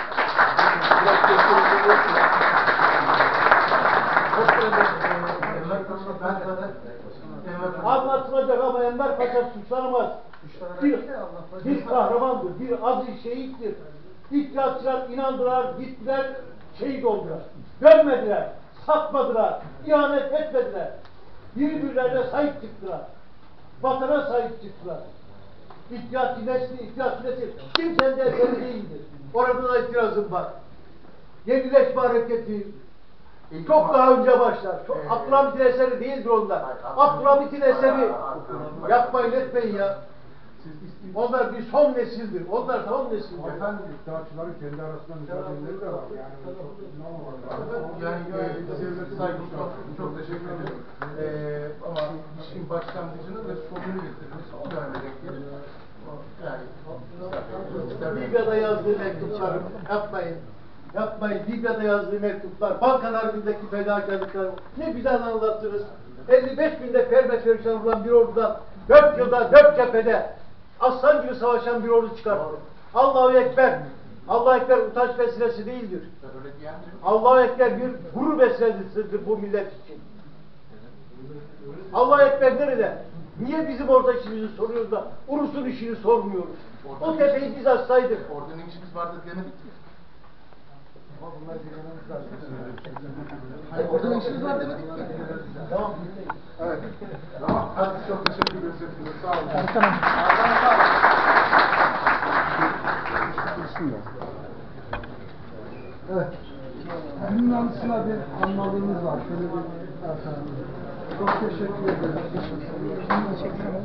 Ben zaten Anlatılacak ama Enver Paşa suçlanamaz. Bir, bir kahramandır, bir aziz şehittir. İttihatçılar inandılar, gittiler, şehit oldular. Dönmediler, satmadılar, ihanet etmediler. Birbirlerine sahip çıktılar. Vatana sahip çıktılar. İttihatçı nesli, İttihatçı nesli kimsenin de eseri değildir. Orada da itirazım var. Yenileşme hareketi çok daha önce başlar. Çok, Ee, Abdülhamit'in eseri değildir onlar. Abdülhamit'in eseri. Yapmayın etmeyin ya. Onlar bir son nesildir. Onlar son nesildir. Efendim, İttihatçıların kendi arasında mücadeleleri de var. Yani çok normal. yani e, size saygı duymak çok teşekkür ederim. Ee, ama işin başlangıcını ve sonunu getirdiniz. O döneme denk gelir. Yani Libya'da yazdığı mektuplar yapmayın. Yapmayın. Libya'da yazdığı mektuplar, Balkan Harbi'ndeki fedakarlıklar ne güzel anlattınız. elli beş binde perme perişan olan bir ordudan dört yılda dört cephede aslan gibi savaşan bir ordu çıkarttı. Allahu Ekber. Allahu Ekber utanç vesilesi değildir. Allahu Ekber bir gurur vesilesidir bu millet için. Allahu Ekber nerede? Niye bizim orada işimizi soruyoruz da Urus'un işini sormuyoruz? O tepeyi biz açsaydık. Orada ne işimiz vardı demedik mi? Ama bunlar dinlememiz lazım. Hayır, orada ne işimiz var demedik mi? Tamam. Evet. Tamam. Hadi çok teşekkür ederiz hepinize. Sağ olun. Tamam. Sağ olun. Evet. Günün anısına bir anmalığımız var. Şöyle bir efendim. Çok teşekkür ederim. Şimdi çeksene.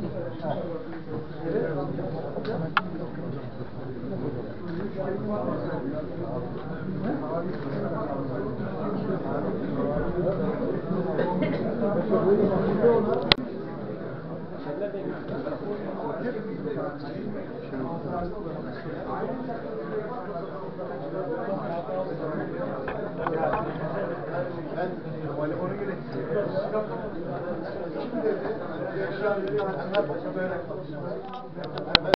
Ben onu göre kim dedi? Yaşayan dedi. Enver Paşa böyle.